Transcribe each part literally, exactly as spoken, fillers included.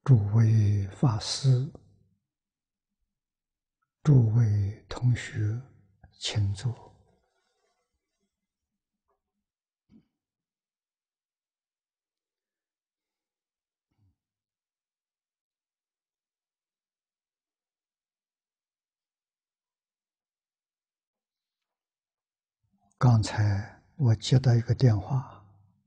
诸位法师、诸位同学，请坐。刚才我接到一个电话，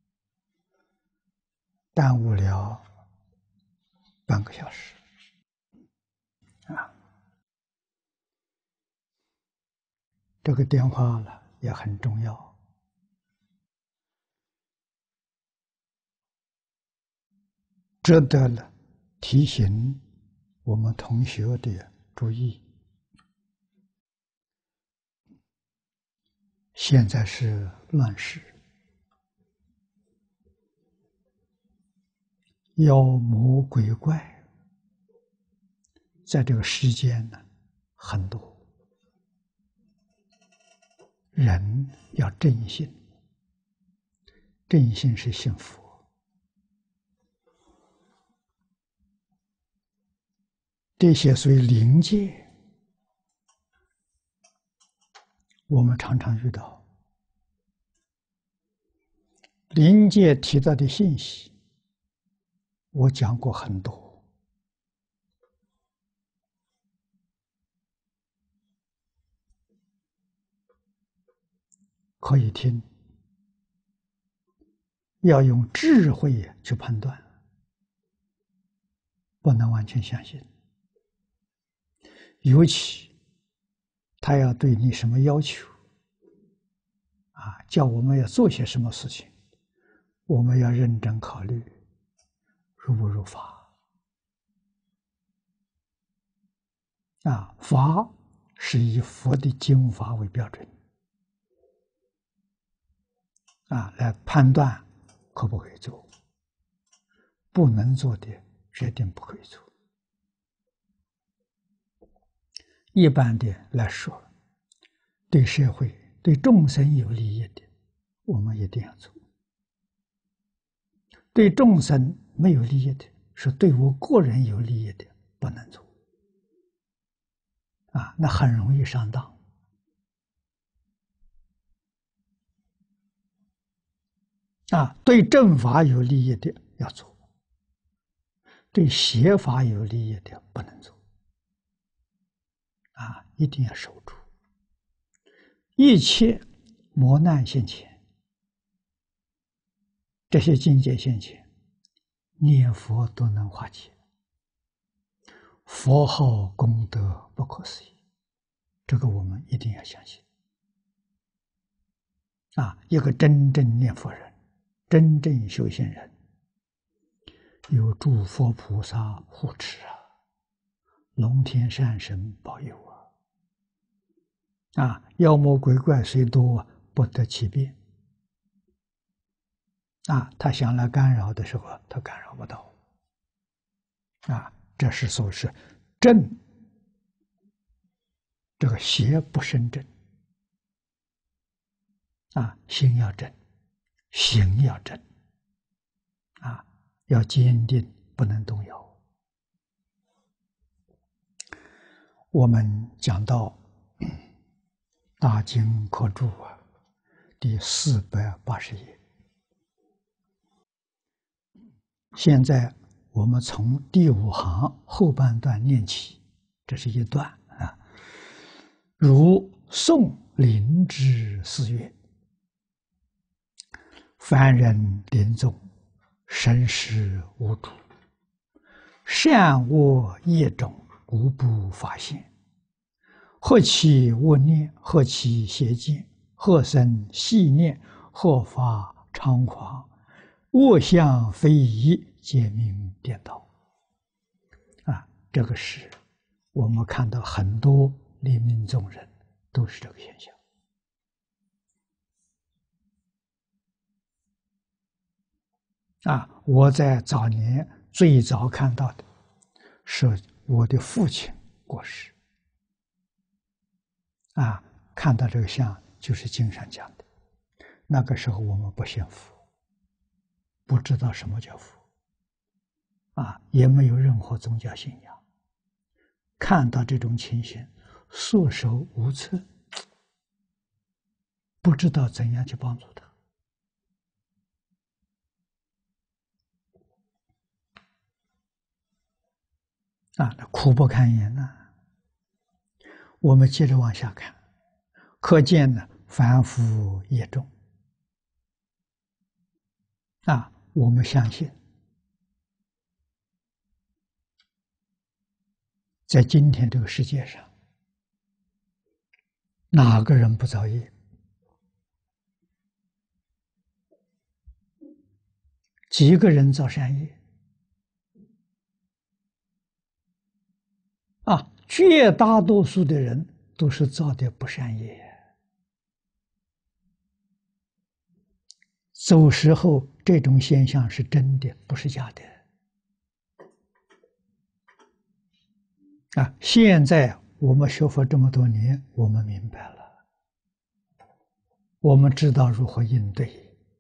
耽误了半个小时啊。这个电话呢也很重要，值得了提醒我们同学的注意。现在是乱世，妖魔鬼怪在这个世间呢很多，人要正信，正信是信佛。这些属于灵界，我们常常遇到灵界提到的信息，我讲过很多，可以听，要用智慧去判断，不能完全相信。尤其他要对你什么要求啊，叫我们要做些什么事情，我们要认真考虑入不入法啊。法是以佛的经法为标准啊，来判断可不可以做，不能做的决定不可以做。一般的来说，对社会、对众生有利益的，我们一定要做；对众生没有利益的，是对我个人有利益的，不能做。啊，那很容易上当。啊，对正法有利益的要做，对邪法有利益的不能做。啊，一定要守住。一切磨难现前，这些境界现前，念佛都能化解。佛号功德不可思议，这个我们一定要相信。啊，一个真正念佛人，真正修行人，有诸佛菩萨护持啊，龙天善神保佑啊。啊，妖魔鬼怪虽多，不得其便。啊，他想来干扰的时候，他干扰不到。啊，这是所谓是正，这个邪不生正。啊，心要正，行要正。啊，要坚定，不能动摇。我们讲到大经科注啊，第四百八十页。现在我们从第五行后半段念起，这是一段啊。如诵灵芝四月，凡人临终，生死无主，善恶业种无不发现。或其恶念，或其邪见，或生细念，或发猖狂，恶相非宜，皆名颠倒。啊，这个是我们看到很多临命终人都是这个现象。啊，我在早年最早看到的是我的父亲过世。啊，看到这个像就是经上讲的，那个时候我们不信佛，不知道什么叫佛。 啊，也没有任何宗教信仰，看到这种情形，束手无策，不知道怎样去帮助他。啊，苦不堪言呐、啊！我们接着往下看，可见呢，凡夫业重。啊，我们相信，在今天这个世界上，哪个人不造业？几个人造善业？啊，绝大多数的人都是造的不善业。走时候，这种现象是真的，不是假的。啊，现在我们学佛这么多年，我们明白了，我们知道如何应对。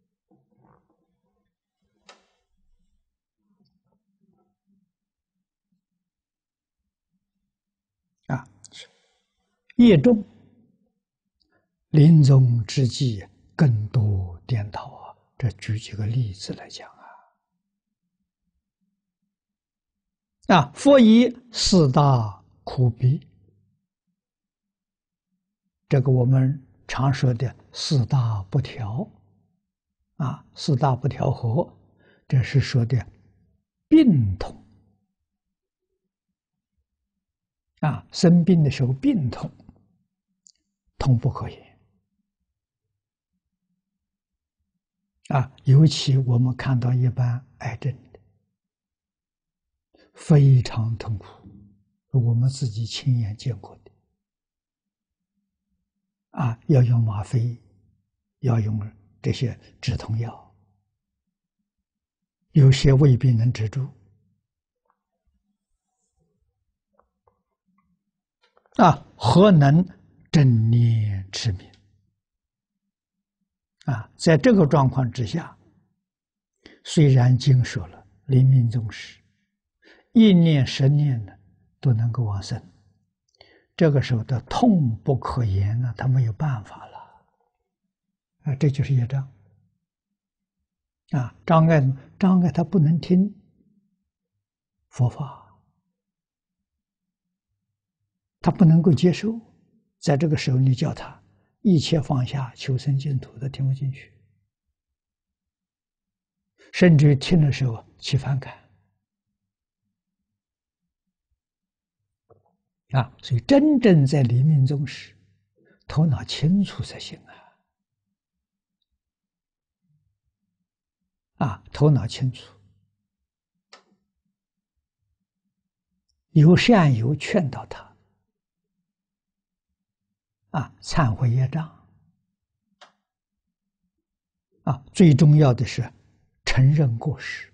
啊，业重，临终之际更多颠倒啊！这举几个例子来讲啊。啊，佛以四大苦逼，这个我们常说的四大不调，啊，四大不调和，这是说的病痛。啊，生病的时候病痛，痛不可言。啊，尤其我们看到一般癌症的，非常痛苦，我们自己亲眼见过的。啊，要用吗啡，要用这些止痛药，有些未必能止住。啊，何能正念持名？啊，在这个状况之下，虽然经说了临命终时，一念十念呢都能够往生，这个时候的痛不可言啊，他没有办法了。啊，这就是业障。啊，障碍障碍他不能听佛法。他不能够接受，在这个时候你叫他一切放下，求生净土，他听不进去，甚至于听的时候起反感。啊，所以真正在临命终时，头脑清楚才行啊！啊，头脑清楚，有善友劝导他。啊，忏悔业障。啊，最重要的是承认过失。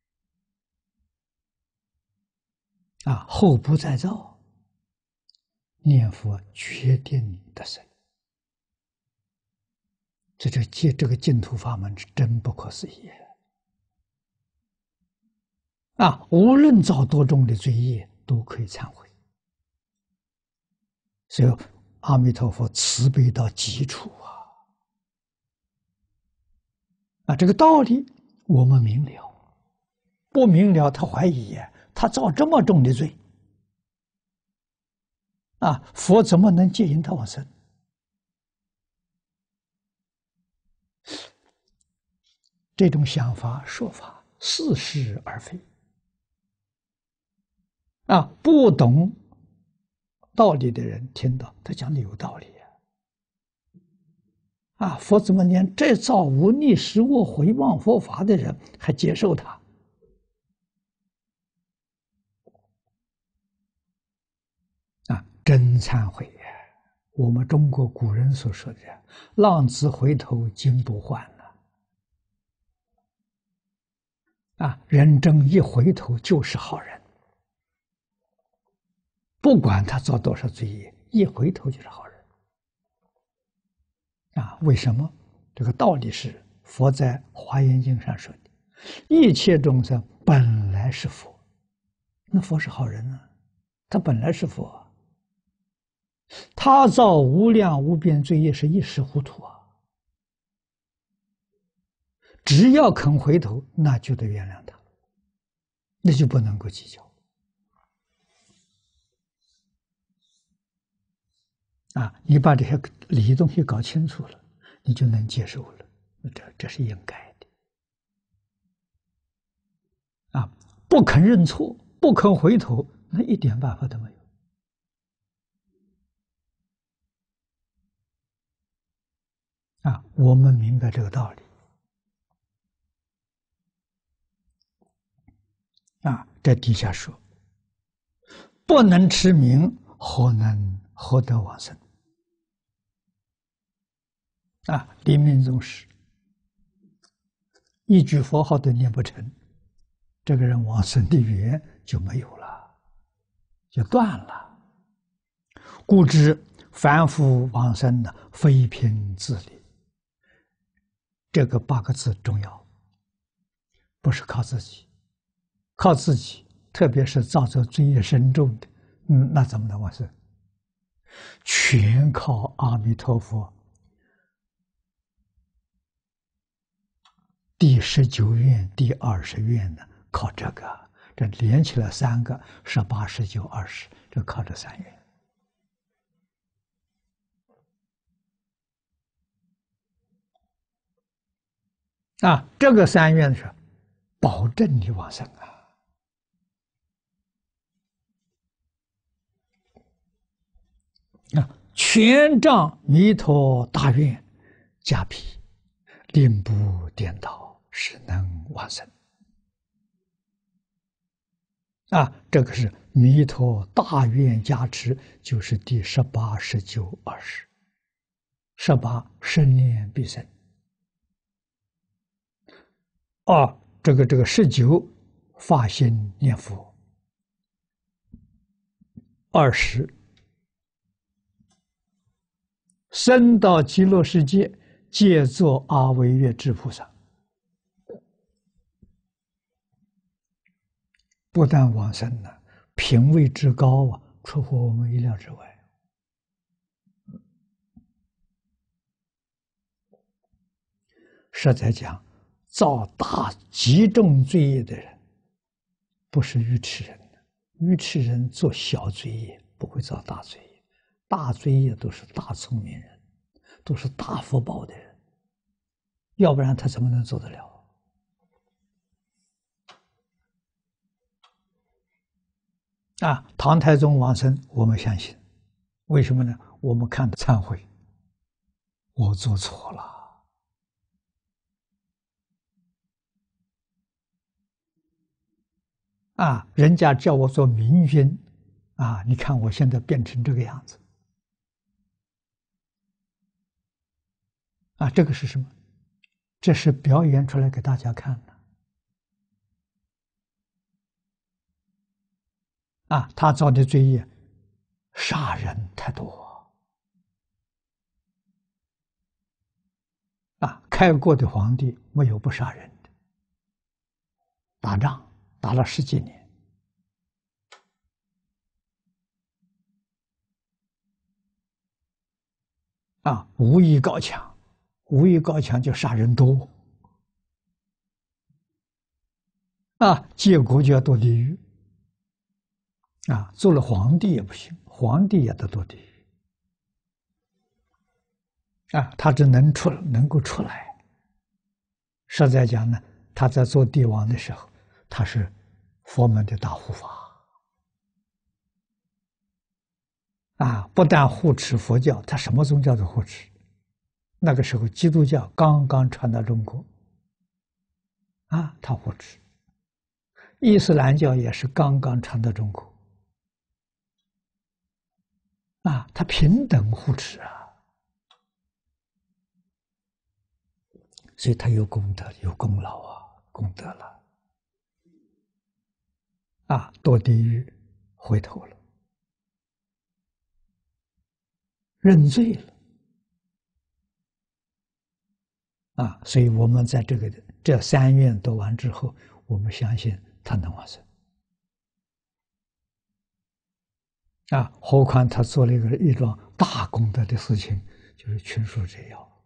啊，后不再造，念佛决定得生。这这借这个净土法门是真不可思议。啊，无论造多重的罪业，都可以忏悔。所以阿弥陀佛慈悲到极处啊！啊，这个道理我们明了，不明了他怀疑，他造这么重的罪，啊，佛怎么能接引他往生？这种想法说法似是而非。啊，不懂道理的人听到他讲的有道理呀！啊，佛怎么连这造无逆失我回谤佛法的人还接受他？啊，真忏悔呀！我们中国古人所说的“浪子回头金不换”了。啊，人真一回头就是好人，不管他造多少罪业，一回头就是好人。啊，为什么？这个道理是佛在《华严经》上说的：“一切众生本来是佛， 那佛是好人啊，他本来是佛，他造无量无边罪业是一时糊涂啊，只要肯回头，那就得原谅他，那就不能够计较啊！你把这些理东西搞清楚了，你就能接受了，这这是应该的啊！不肯认错，不肯回头，那一点办法都没有啊！我们明白这个道理啊！这底下说，不能持名，何能何得往生？啊，临命终时，一句佛号都念不成，这个人往生的缘就没有了，就断了。故知凡夫往生呢，非凭自力。这个八个字重要，不是靠自己，靠自己，特别是造作罪业深重的，嗯，那怎么能往生？全靠阿弥陀佛第十九愿、第二十愿呢，靠这个，这连起来三个，十八、十九、二十，这靠这三愿。啊，这个三愿是保证你往生啊！啊，全仗弥陀大愿加被，令不颠倒，使能往生。啊，这个是弥陀大愿加持，就是第十八、十九、二十。十八生念必生。啊，这个这个十九发心念佛。二十生到极乐世界，皆作阿惟越致菩萨。不但往生了，品位之高啊，出乎我们意料之外。实在讲，造大极重罪业的人，不是愚痴人。愚痴人做小罪业，不会造大罪业。大罪业都是大聪明人，都是大福报的人，要不然他怎么能做得了？啊，唐太宗往生，我们相信，为什么呢？我们看忏悔，我做错了。啊，人家叫我做明君，啊，你看我现在变成这个样子，啊，这个是什么？这是表演出来给大家看的。啊，他造的罪业，杀人太多，啊，开国的皇帝没有不杀人的，打仗打了十几年。啊，武艺高强，武艺高强就杀人多，啊，结果就要堕地狱，啊，做了皇帝也不行，皇帝也得堕地狱，啊，他只能出能够出来。实在讲呢，他在做帝王的时候，他是佛门的大护法，啊，不但护持佛教，他什么宗教都护持。那个时候，基督教刚刚传到中国，啊，他护持；伊斯兰教也是刚刚传到中国，啊，他平等护持啊，所以他有功德、有功劳啊，功德了，啊，堕地狱回头了，认罪了。啊，所以我们在这个这三愿读完之后，我们相信他能往生。 啊，何况他做了一个一桩大功德的事情，就是群书摘要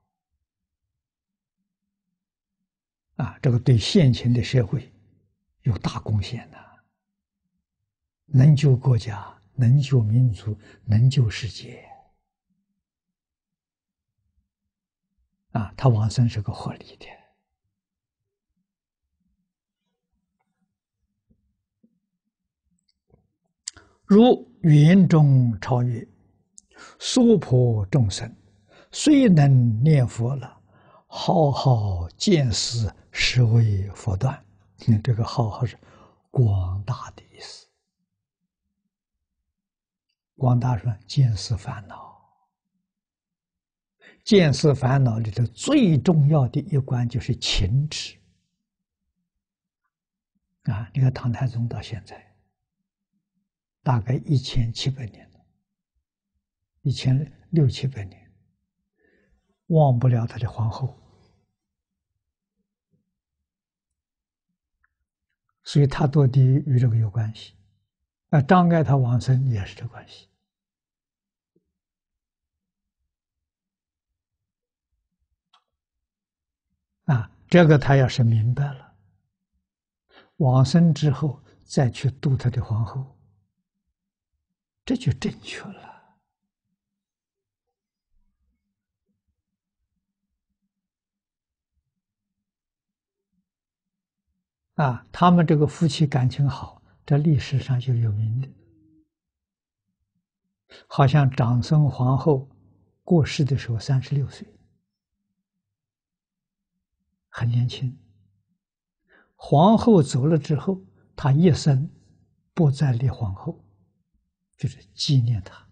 啊，这个对现前的社会有大贡献的，能救国家，能救民族，能救世界啊！他往生是个合理的。如云中超越，娑婆众生，虽能念佛了，浩浩见识，实为佛断。嗯，这个浩浩是广大的意思。广大说见识烦恼，见识烦恼里头最重要的一关就是情执啊！你看唐太宗到现在大概一千七百年了，一千六七百年，忘不了他的皇后，所以他堕地狱与这个有关系。啊，障碍他往生也是这关系。啊，这个他要是明白了，往生之后再去度他的皇后，这就正确了。啊，他们这个夫妻感情好，在历史上就有名的。好像长孙皇后过世的时候三十六岁，很年轻。皇后走了之后，他一生不再立皇后，就是纪念她。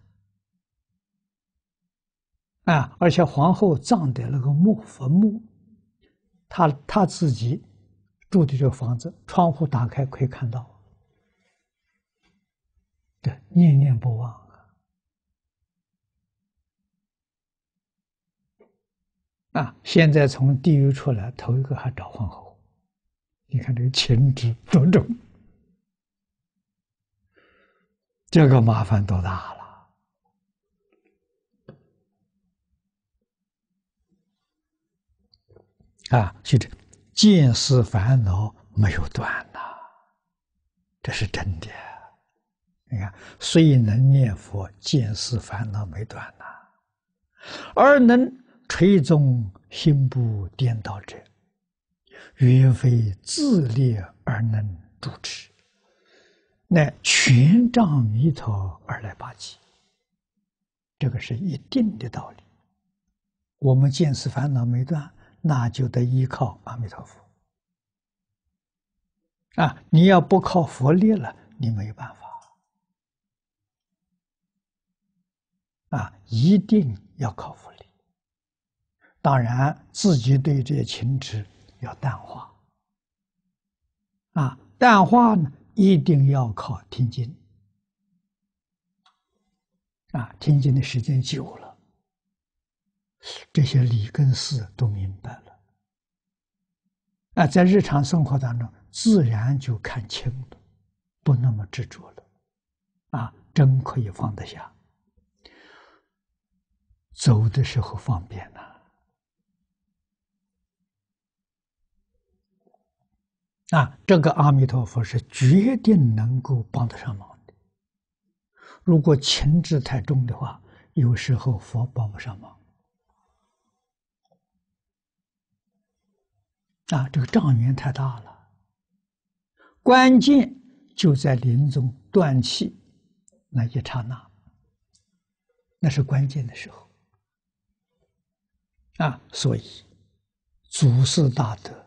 啊，而且皇后葬在那个墓坟墓，他他自己住的这个房子，窗户打开可以看到，对，念念不忘啊！啊，现在从地狱出来，头一个还找皇后，你看这个情执多重，这个麻烦多大了啊！就这见思烦恼没有断呐，这是真的。你看，虽能念佛，见思烦恼没断呐，而能垂宗心不颠倒者，原非自立而能主持，乃全仗弥陀而来拔济。这个是一定的道理。我们见思烦恼没断，那就得依靠阿弥陀佛啊！你要不靠佛力了，你没有办法啊！一定要靠佛力。当然，自己对这些情执要淡化啊！淡化呢，一定要靠听经啊！听经的时间久了，这些理跟事都明白了啊，在日常生活当中，自然就看清了，不那么执着了啊！真可以放得下，走的时候方便呐。啊，这个阿弥陀佛是决定能够帮得上忙的。如果情执太重的话，有时候佛帮不上忙。啊，这个障缘太大了，关键就在临终断气那一刹那，那是关键的时候。啊，所以祖师大德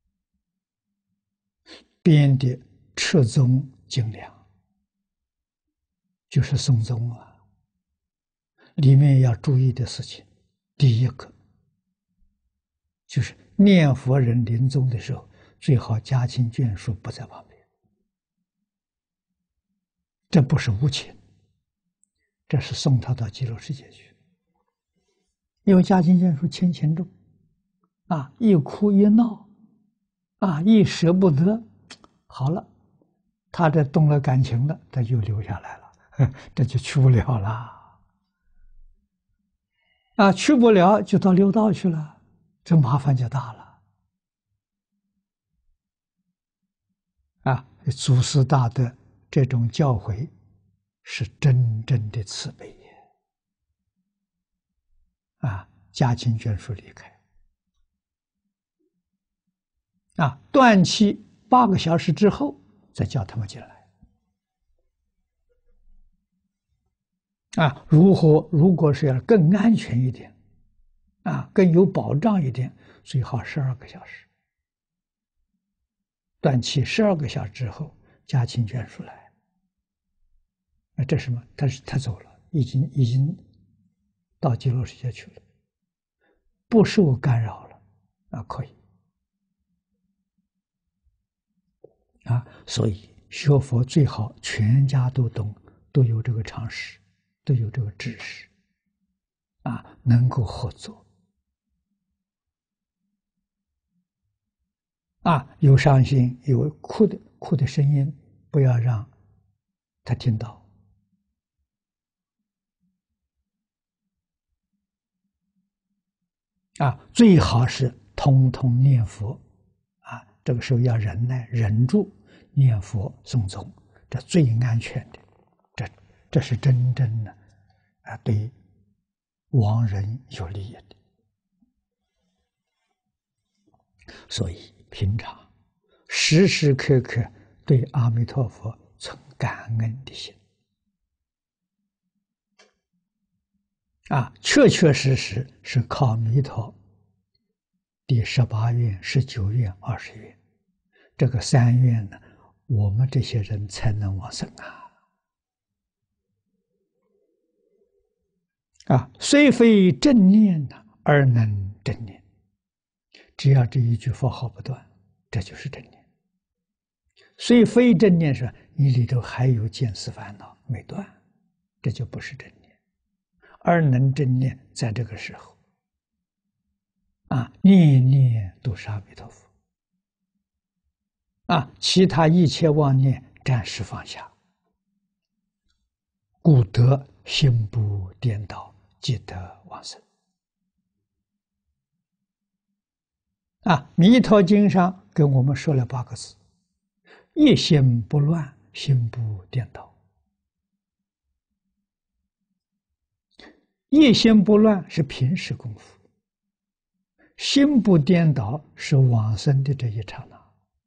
编的《彻宗精良》，就是宋宗啊，里面要注意的事情，第一个就是念佛人临终的时候，最好家亲眷属不在旁边，这不是无情，这是送他到极乐世界去。因为家亲眷属亲情重啊，一哭一闹啊，一舍不得，好了，他这动了感情了，他就留下来了这就去不了了。啊，去不了就到六道去了，这麻烦就大了。啊，祖师大德这种教诲是真正的慈悲也。啊，家亲眷属离开。啊，断气八个小时之后，再叫他们进来。啊，如何？如果是要更安全一点，啊，更有保障一点，最好十二个小时。断气十二个小时之后，家亲眷属来。啊，这什么？他是他走了，已经已经到极乐世界去了，不受干扰了，啊，可以。啊，所以学佛最好全家都懂，都有这个常识，都有这个知识，啊，能够合作。啊，有伤心有哭的哭的声音，不要让他听到。啊，最好是通通念佛。啊，这个时候要忍耐，忍住念佛诵诵，这最安全的，这这是真正的啊，对亡人有利益的。所以平常时时刻刻对阿弥陀佛存感恩的心。啊，确确实实是靠弥陀第十八愿、十九愿、二十愿，这个三愿呢，我们这些人才能往生啊！啊，虽非正念呢，而能正念。只要这一句佛号不断，这就是正念。虽非正念是你里头还有见思烦恼没断，这就不是正念。而能正念，在这个时候，啊，念念都是阿弥陀佛。啊，其他一切妄念暂时放下，故得心不颠倒，即得往生。啊，《弥陀经》上跟我们说了八个字：一心不乱，心不颠倒。一心不乱是平时功夫，心不颠倒是往生的这一刹那。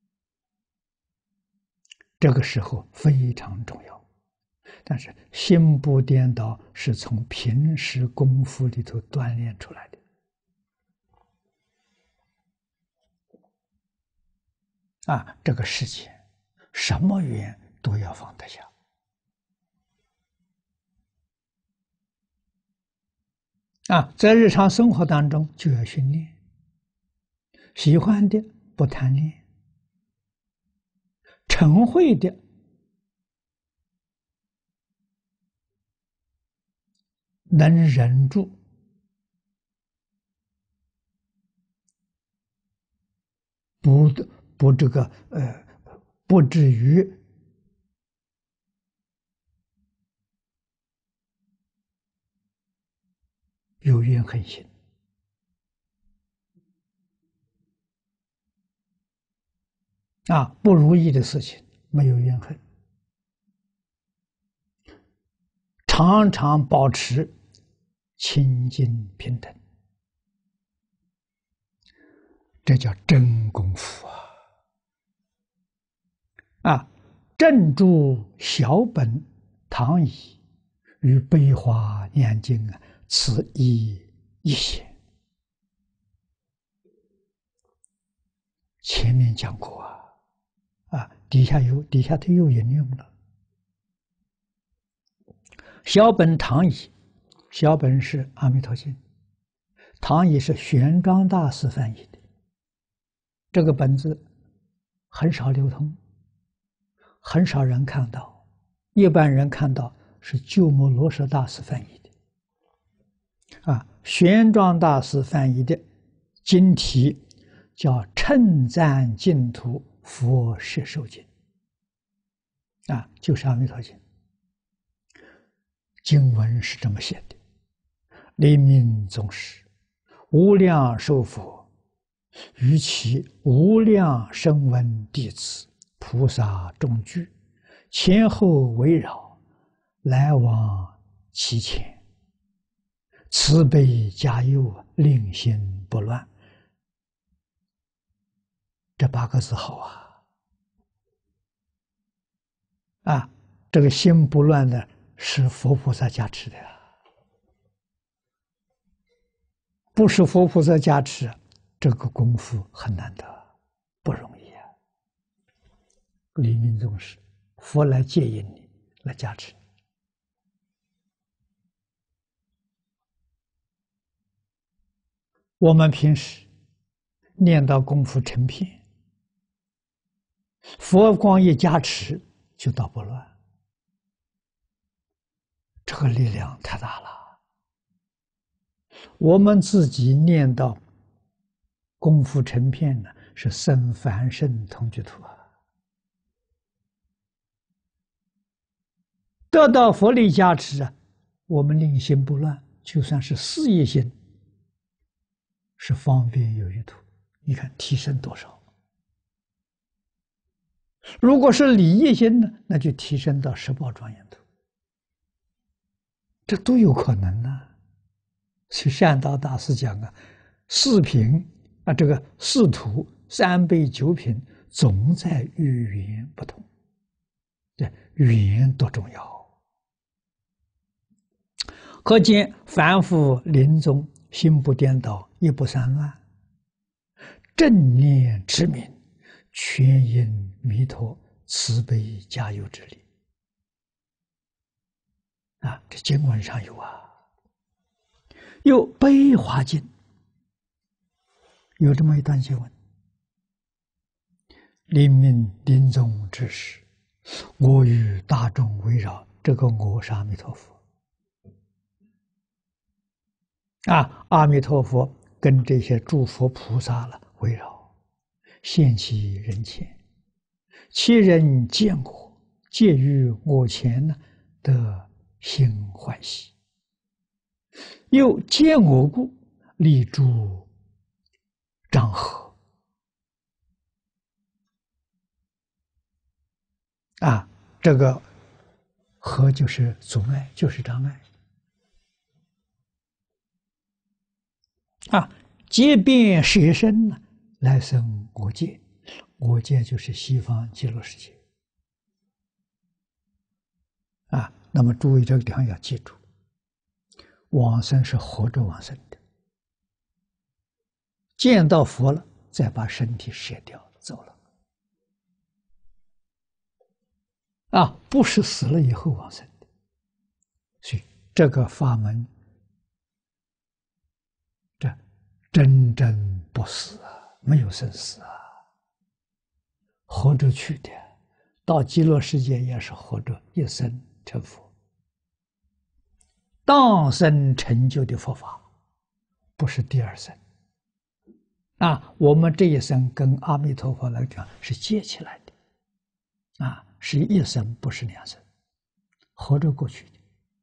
这个时候非常重要，但是心不颠倒是从平时功夫里头锻炼出来的。啊，这个世界什么缘都要放得下。啊，在日常生活当中就要训练，喜欢的不贪恋，嗔恚的能忍住，不不这个呃，不至于有怨恨心。啊，不如意的事情没有怨恨，常常保持清净平等，这叫真功夫啊！啊，正住小本堂椅与悲华念经啊，此一一显。前面讲过啊，啊，底下有底下都有引用了。小本堂椅，小本是阿弥陀经，堂椅是玄奘大师翻译的。这个本子很少流通，很少人看到，一般人看到是鸠摩罗什大师翻译的。啊，玄奘大师翻译的经题叫《称赞净土佛摄受经》，啊，就是阿弥陀经。 经文是这么写的：临命终时，无量寿佛于其无量声闻弟子菩萨众聚，前后围绕，来往其前，慈悲加佑，令心不乱。这八个字好啊！啊，这个心不乱呢，是佛菩萨加持的呀，不是佛菩萨加持，这个功夫很难得，不容易啊。临命终时，佛来接引你，来加持。我们平时念到功夫成片，佛光一加持，就到不乱。这个力量太大了。我们自己念到功夫成片呢，是生凡圣同居土啊。得到佛力加持啊，我们令心不乱，就算是事业心，是方便有余土。你看提升多少？如果是理业心呢，那就提升到十宝庄严土，这都有可能呢、啊。所以善导大师讲啊，四品啊，这个四土三辈九品，总在语言不同。对，语言多重要。可见凡夫临终心不颠倒，一不散乱，正念之明，全因弥陀慈悲加佑之力啊！这经文上有啊。有《悲华经》有这么一段经文：临命临终之时，我与大众围绕。这个我是阿弥陀佛啊！阿弥陀佛跟这些诸佛菩萨了围绕，现其人前，其人见我，皆于我前呢，得心欢喜。又见我故，立诸障合啊，这个合就是阻碍，就是障碍啊。皆变舍身呢，来生我界，我界就是西方极乐世界啊。那么注意这个地方要记住。往生是活着往生的，见到佛了，再把身体舍掉走了，啊，不是死了以后往生的。所以这个法门，这真正不死啊，没有生死啊，活着去的，到极乐世界也是活着一生成佛。当生成就的佛法，不是第二生啊！我们这一生跟阿弥陀佛来讲是接起来的啊，是一生，不是两生，活着过去的。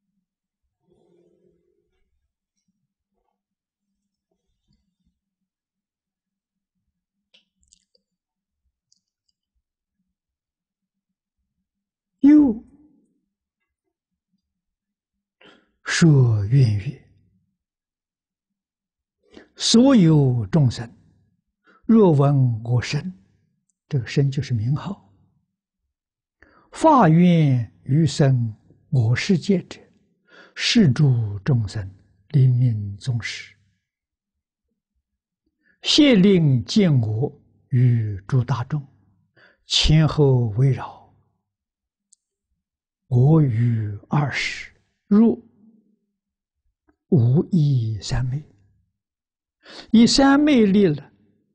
又说愿曰：所有众生，若闻我声，这个声就是名号，发愿于生我世界者，是诸众生临命终时，谢令见我与诸大众，前后围绕，我于二时，若无一三昧，以三昧力了，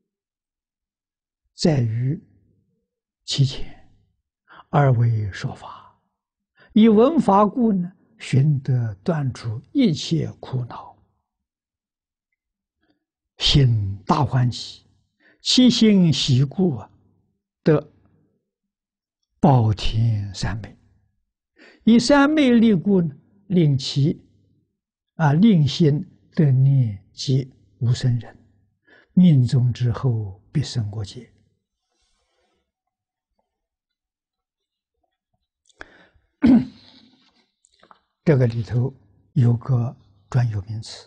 在于其前，二为说法，以闻法故呢，寻得断除一切苦恼，心大欢喜，其心喜故啊，得宝田三昧，以三昧力故呢， 令其啊令心得念及无生人，命中之后必生我界。这个里头有个专有名词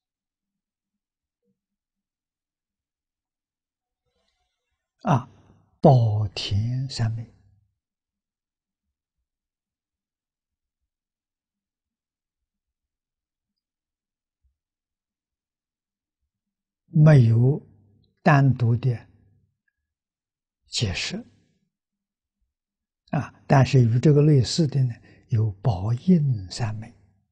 啊，宝田三昧。没有单独的解释啊，但是与这个类似的呢，有宝应三昧、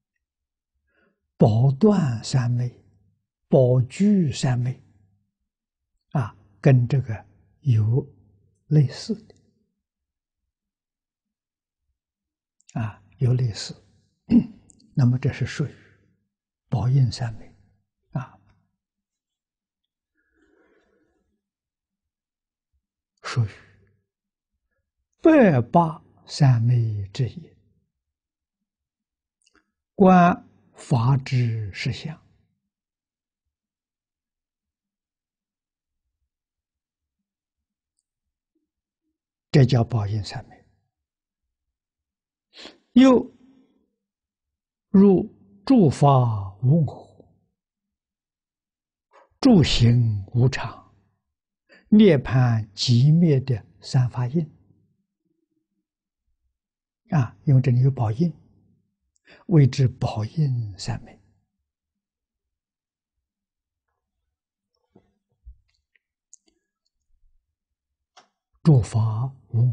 宝断三昧、宝聚三昧啊，跟这个有类似的啊，有类似。那么这是属于宝应三昧啊，属于百八三昧之一，观法之实相。这叫宝应三昧。又入诸法无我，诸行无常，涅槃寂灭的三法印啊，因为这里有宝印，谓之宝应三昧。诸法无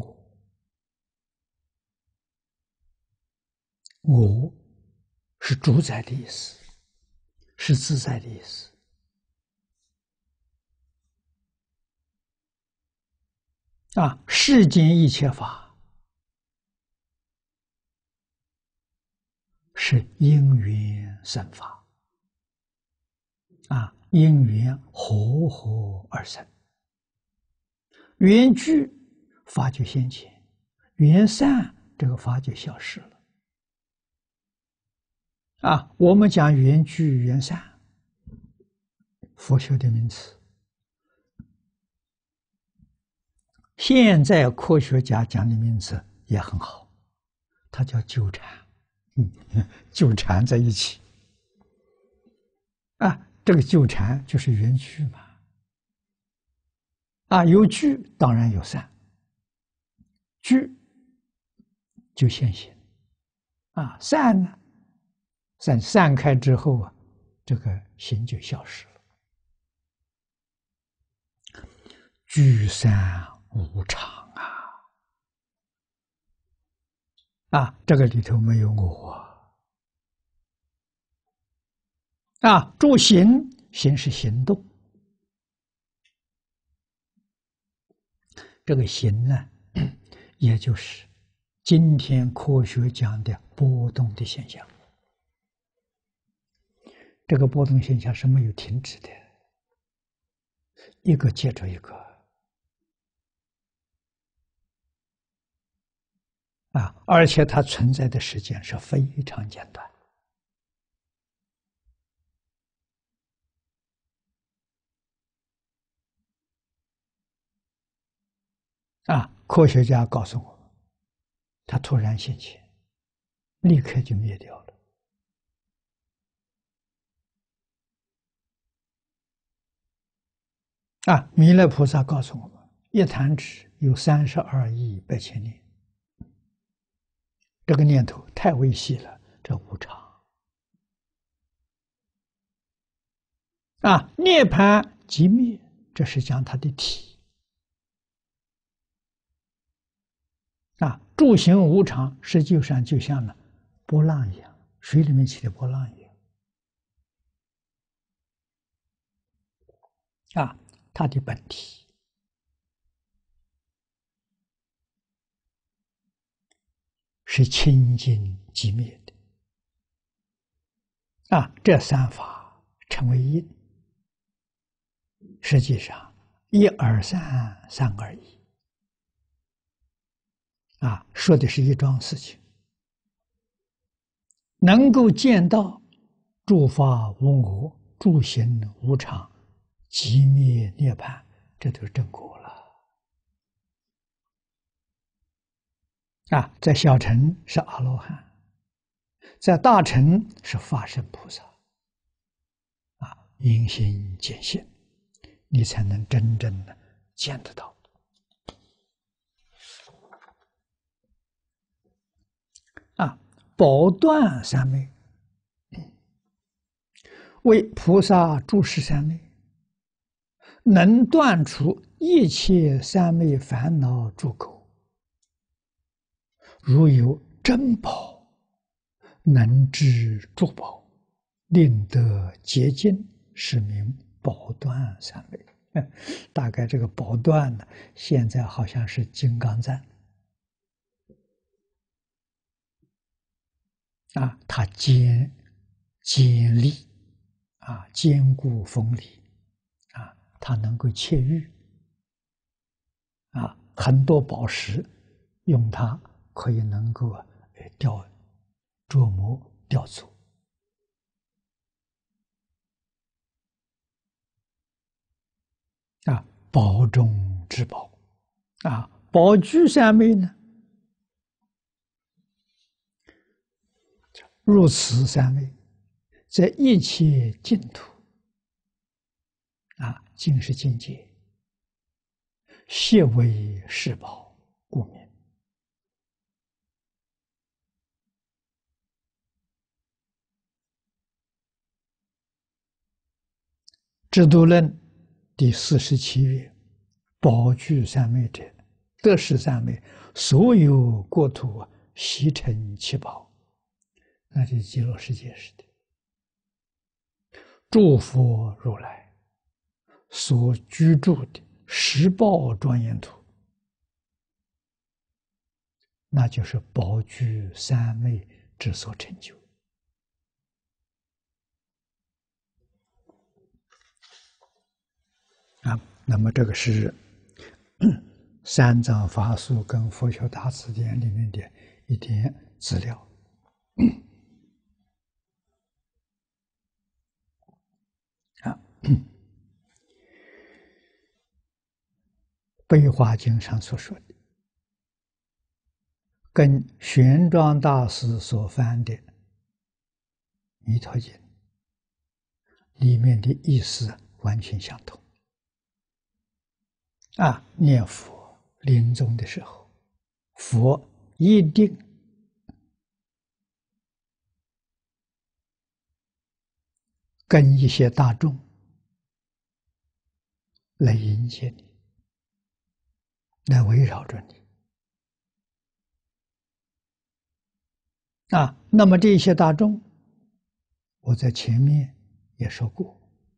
我，我是主宰的意思，是自在的意思啊。世间一切法是因缘生法啊，因缘合合而生，缘聚法就现前，缘散这个法就消失了。啊，我们讲缘聚缘散，佛学的名词。现在科学家讲的名词也很好，它叫纠缠，嗯，纠缠在一起。啊，这个纠缠就是缘聚嘛。啊，有聚当然有散，聚就现行，啊，散呢？散散开之后啊，这个心就消失了。聚散无常啊！啊，这个里头没有我啊。诸行，行是行动，这个行呢，也就是今天科学讲的波动的现象。这个波动现象是没有停止的，一个接着一个啊，而且它存在的时间是非常简短啊。科学家告诉我，它突然现前，立刻就灭掉了。啊，弥勒菩萨告诉我们，一弹指有三十二亿八千年。这个念头太微细了，这无常。啊，涅槃即灭，这是讲它的体。啊，诸行无常，实际上就像呢波浪一样，水里面起的波浪一样。啊，它的本体是清净寂灭的。啊，这三法称为因，实际上一而三，三而一。啊，说的是一桩事情。 能够见到诸法无我、诸行无常、寂灭涅槃，这都是正果了。啊，在小乘是阿罗汉，在大乘是法身菩萨。啊，因心见性，你才能真正的见得到。啊，宝断三昧，为菩萨住世三昧，能断除一切三昧烦恼诸垢。如有珍宝，能知诸宝，令得洁净，是名宝断三昧。大概这个宝断呢，现在好像是金刚赞。啊，它坚坚利，啊，坚固锋利，啊，它能够切玉，啊，很多宝石用它可以能够雕琢磨雕琢。啊，宝中之宝，啊，宝具三昧呢？入此三昧，在一切净土，啊，净是境界，悉为是宝，故名。制度论第四十七页，宝具三昧者，得是三昧，所有国土悉成其宝。那就极乐世界似的，诸佛如来所居住的十报庄严土，那就是宝具三昧之所成就。啊，那么这个是三藏法术跟佛学大辞典里面的一点资料。啊，悲华经上所说的，跟玄奘大师所翻的《弥陀经》里面的意思完全相同。啊，念佛临终的时候，佛一定跟一些大众来迎接你，来围绕着你。啊，那么这些大众，我在前面也说过，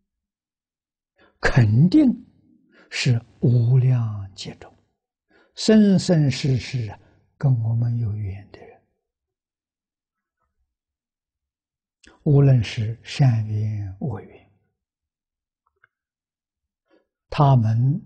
肯定是无量劫中，生生世世跟我们有缘的人，无论是善缘恶缘，他们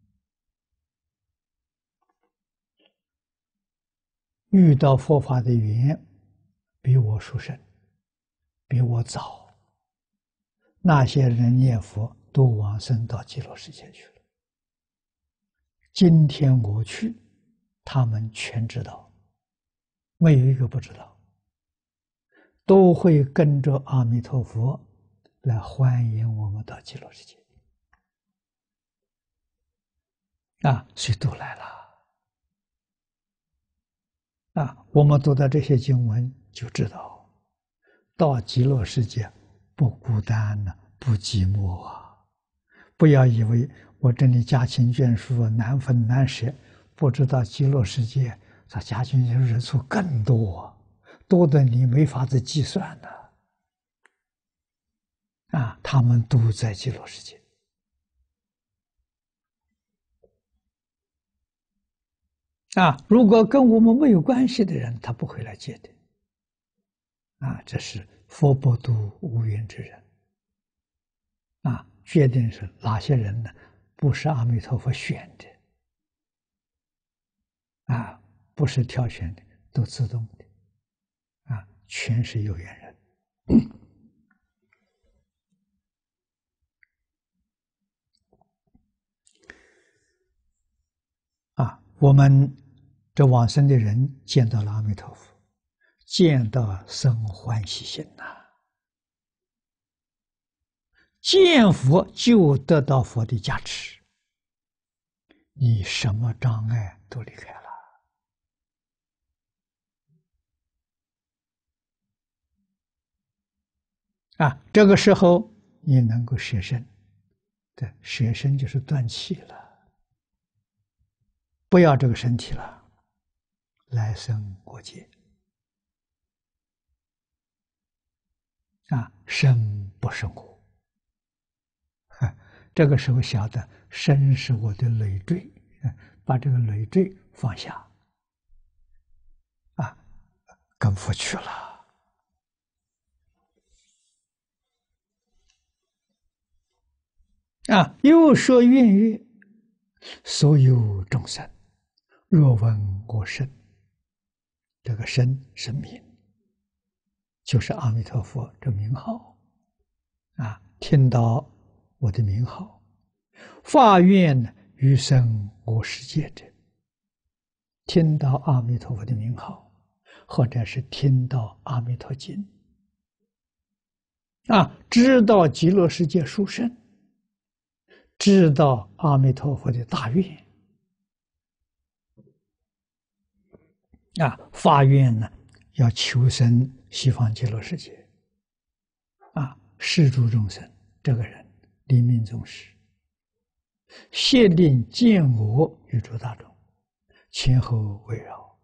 遇到佛法的缘比我殊胜，比我早。那些人念佛都往生到极乐世界去了。今天我去，他们全知道，没有一个不知道，都会跟着阿弥陀佛来欢迎我们到极乐世界。啊，谁都来了。啊，我们读到这些经文就知道，到极乐世界不孤单呢，不寂寞啊！不要以为我这里家亲眷属难分难舍，不知道极乐世界这家亲眷属人数更多，多的你没法子计算的。啊，他们都在极乐世界。啊，如果跟我们没有关系的人，他不会来接的。啊，这是佛不度无缘之人。啊，决定是哪些人呢？不是阿弥陀佛选的，啊，不是挑选的，都自动的。啊， 全是有缘人。啊，我们这往生的人见到了阿弥陀佛，见到生欢喜心呐、啊，见佛就得到佛的加持，你什么障碍都离开了。啊，这个时候你能够舍身，对，舍身就是断气了，不要这个身体了，来生我界。啊，身不是我，这个时候晓得身是我的累赘，把这个累赘放下，啊，跟佛去了。啊，又说愿曰：所有众生，若闻我声，这个声是名，就是阿弥陀佛这名号。啊，听到我的名号，发愿于生我世界者，听到阿弥陀佛的名号，或者是听到阿弥陀经，啊，知道极乐世界殊胜，知道阿弥陀佛的大愿，啊，发愿呢，要求生西方极乐世界，啊，施诸众生，这个人临命终时，谢令见我与诸大众，前后围绕，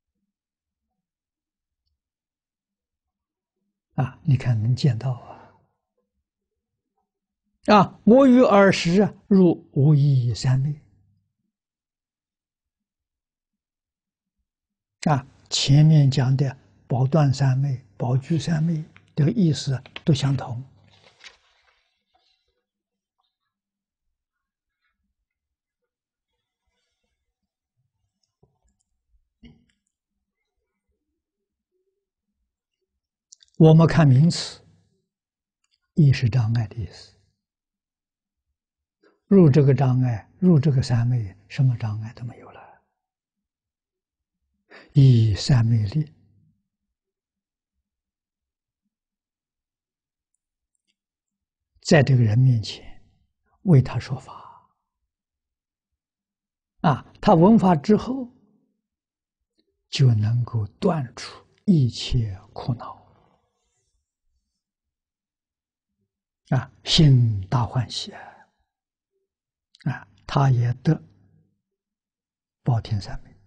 啊，你看能见到啊。啊，我于尔时入无异三昧。啊，前面讲的宝断三昧、宝聚三昧这个意思都相同。我们看名词，意识障碍的意思。入这个障碍，入这个三昧，什么障碍都没有了。以三昧力，在这个人面前为他说法，啊，他闻法之后，就能够断除一切苦恼，啊，心大欢喜啊！啊，他也得报天三昧。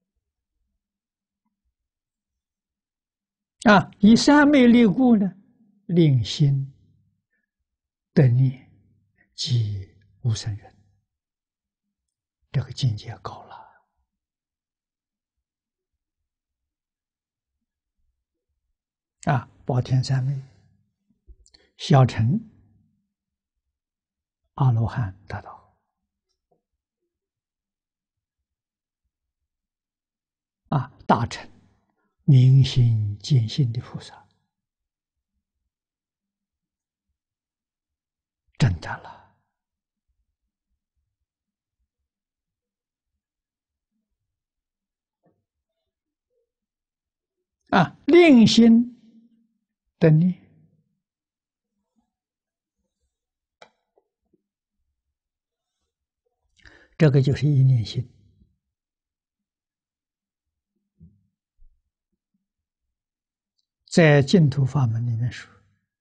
啊，以三昧力故呢，令心得念即无生忍，这个境界高了。啊，报天三昧，小乘阿罗汉得到，啊，大乘明心见性的菩萨真的了。啊，令心得念，这个就是一念心。在净土法门里面说，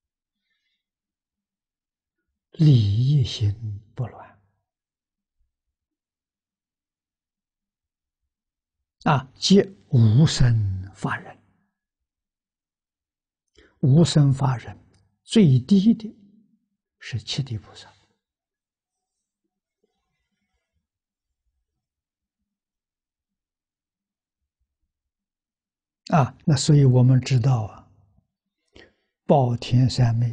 理一心不乱，啊，即无生法忍。无生法忍最低的是七地菩萨。啊，那所以我们知道啊，报天三昧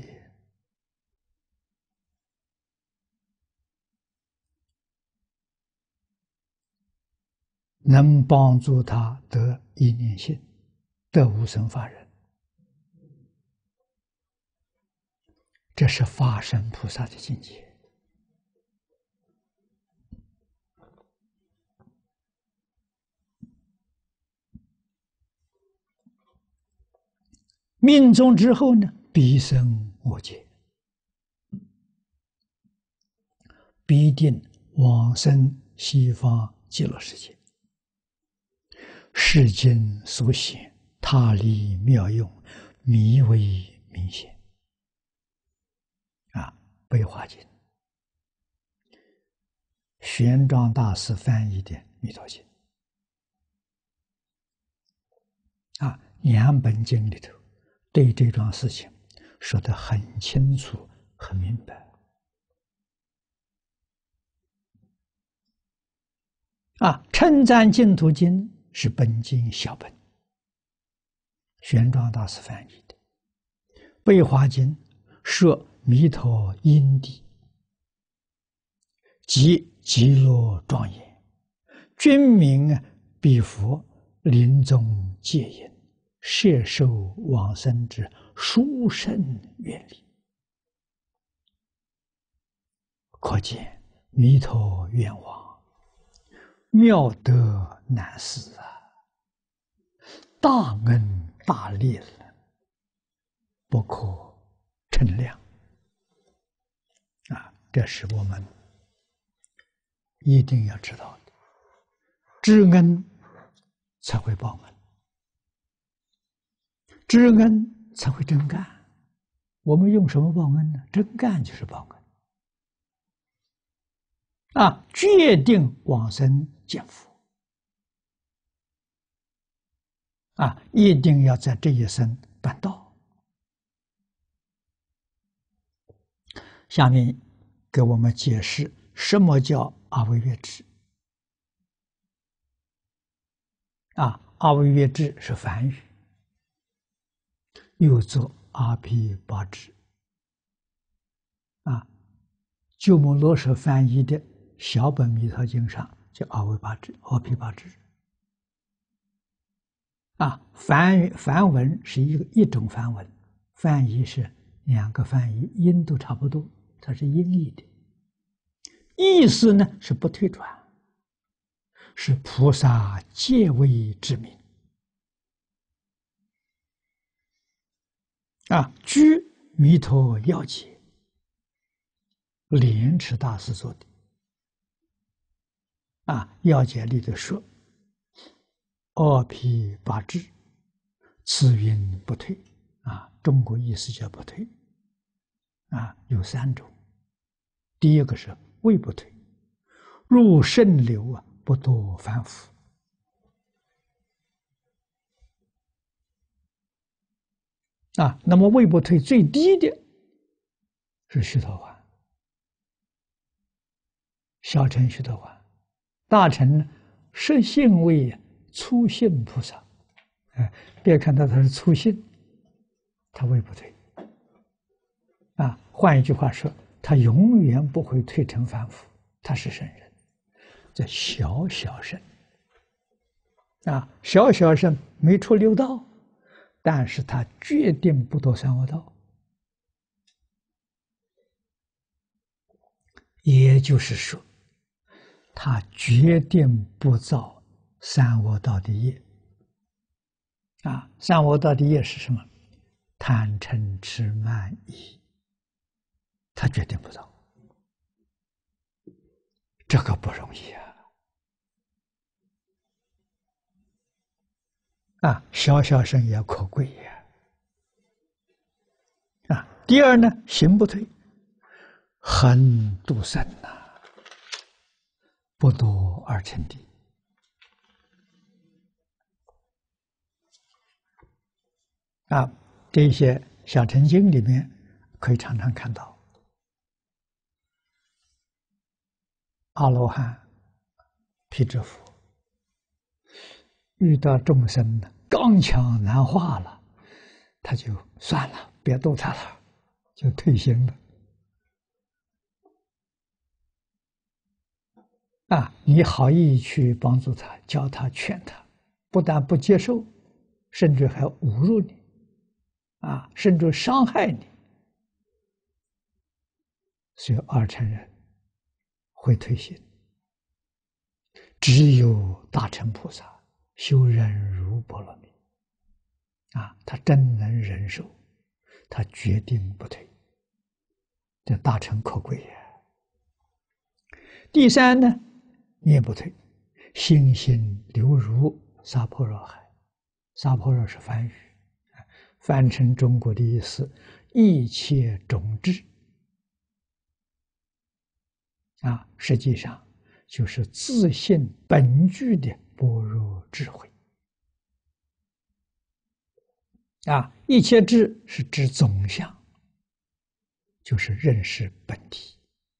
能帮助他得一念性，得无生法忍。 这是法身菩萨的境界。命中之后呢，必生我劫，必定往生西方极乐世界。世间所显，他力妙用，弥为明显。啊，悲华经，玄奘大师翻译的《弥陀经》啊，两本经里头对这桩事情说得很清楚、很明白。啊，称赞净土经是本经小本，玄奘大师翻译的；悲华经说弥陀因地，即极乐庄严，君民彼佛临终戒引，摄受往生之殊胜愿力。可见弥陀愿望妙德难思啊，大恩大利了，不可称量啊！这是我们一定要知道的。知恩才会报恩，知恩才会真干。我们用什么报恩呢？真干就是报恩啊！决定往生见佛啊，一定要在这一生办到。下面给我们解释什么叫阿惟越致啊？阿惟越致是梵语，又作阿毗跋致啊。鸠摩罗什翻译的小本弥陀经上叫阿惟跋致、阿毗跋致啊。梵梵文是一个一种梵文，翻译是两个翻译，音都差不多，它是音译的，意思呢是不退转，是菩萨戒位之名啊。据弥陀要解，莲池大师做的啊，要解里头说：“阿毗跋致，此云不退啊。”中国意思叫不退啊，有三种。第一个是位不退，入圣流啊，不堕凡夫啊。那么位不退最低的是须陀洹，小乘须陀洹，大乘呢是信位初信菩萨。哎，别看到他是初信，他位不退啊。换一句话说，他永远不会退成凡夫，他是圣人，这小小圣啊，小小圣没出六道，但是他决定不堕三恶道。也就是说，他决定不造三恶道的业啊。三恶道的业是什么？贪嗔痴慢疑，他决定不造，这个不容易啊！啊，小小圣也可贵呀！啊，第二呢，行不退，恒度生呐，不堕二乘地啊。这些小乘经里面可以常常看到，阿罗汉、辟支佛遇到众生刚强难化了，他就算了，别度他了，就退行了。啊，你好意去帮助他，教他、劝他，不但不接受，甚至还侮辱你，啊，甚至伤害你， 所以二乘人会退心，只有大乘菩萨修忍辱波罗蜜啊，他真能忍受，他决定不退，这大乘可贵呀。第三呢，念不退，心心流入娑婆若海。娑婆若是梵语，翻成中国的意思，一切种智啊，实际上就是自性本具的般若智慧啊。一切智是指总相，就是认识本体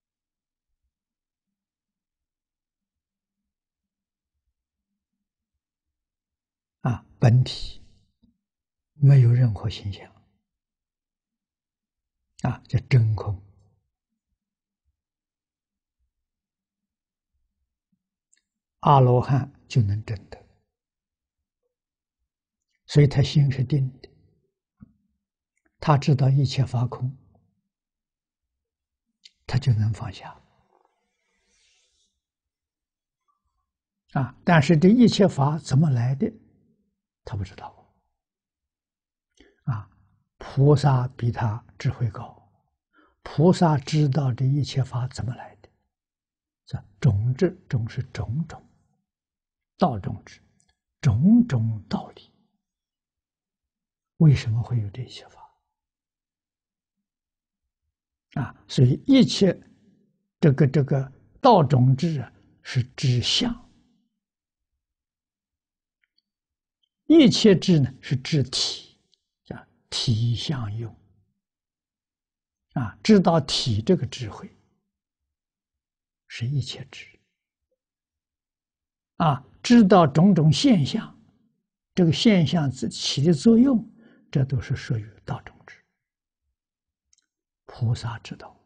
啊，本体没有任何形象啊，叫真空。阿罗汉就能证得，所以他心是定的，他知道一切法空，他就能放下啊。但是这一切法怎么来的，他不知道啊。菩萨比他智慧高，菩萨知道这一切法怎么来的，这种智种是种种道种智，种种道理，为什么会有这些法啊？所以一切这个这个道种智啊，是指相；一切智呢是指体，啊，体相用啊，知道体这个智慧是一切智啊，知道种种现象，这个现象起的作用，这都是属于道种智。菩萨知道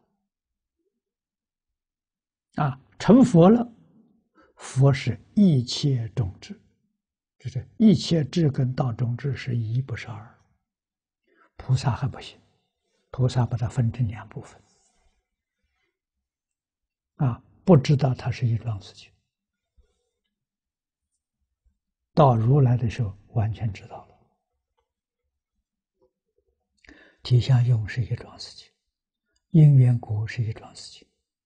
啊，成佛了，佛是一切种智，就是一切智跟道种智是一，不是二。菩萨还不行，菩萨把它分成两部分啊，不知道它是一桩事情。到如来的时候，完全知道了。体相用是一桩事情，因缘果是一桩事情，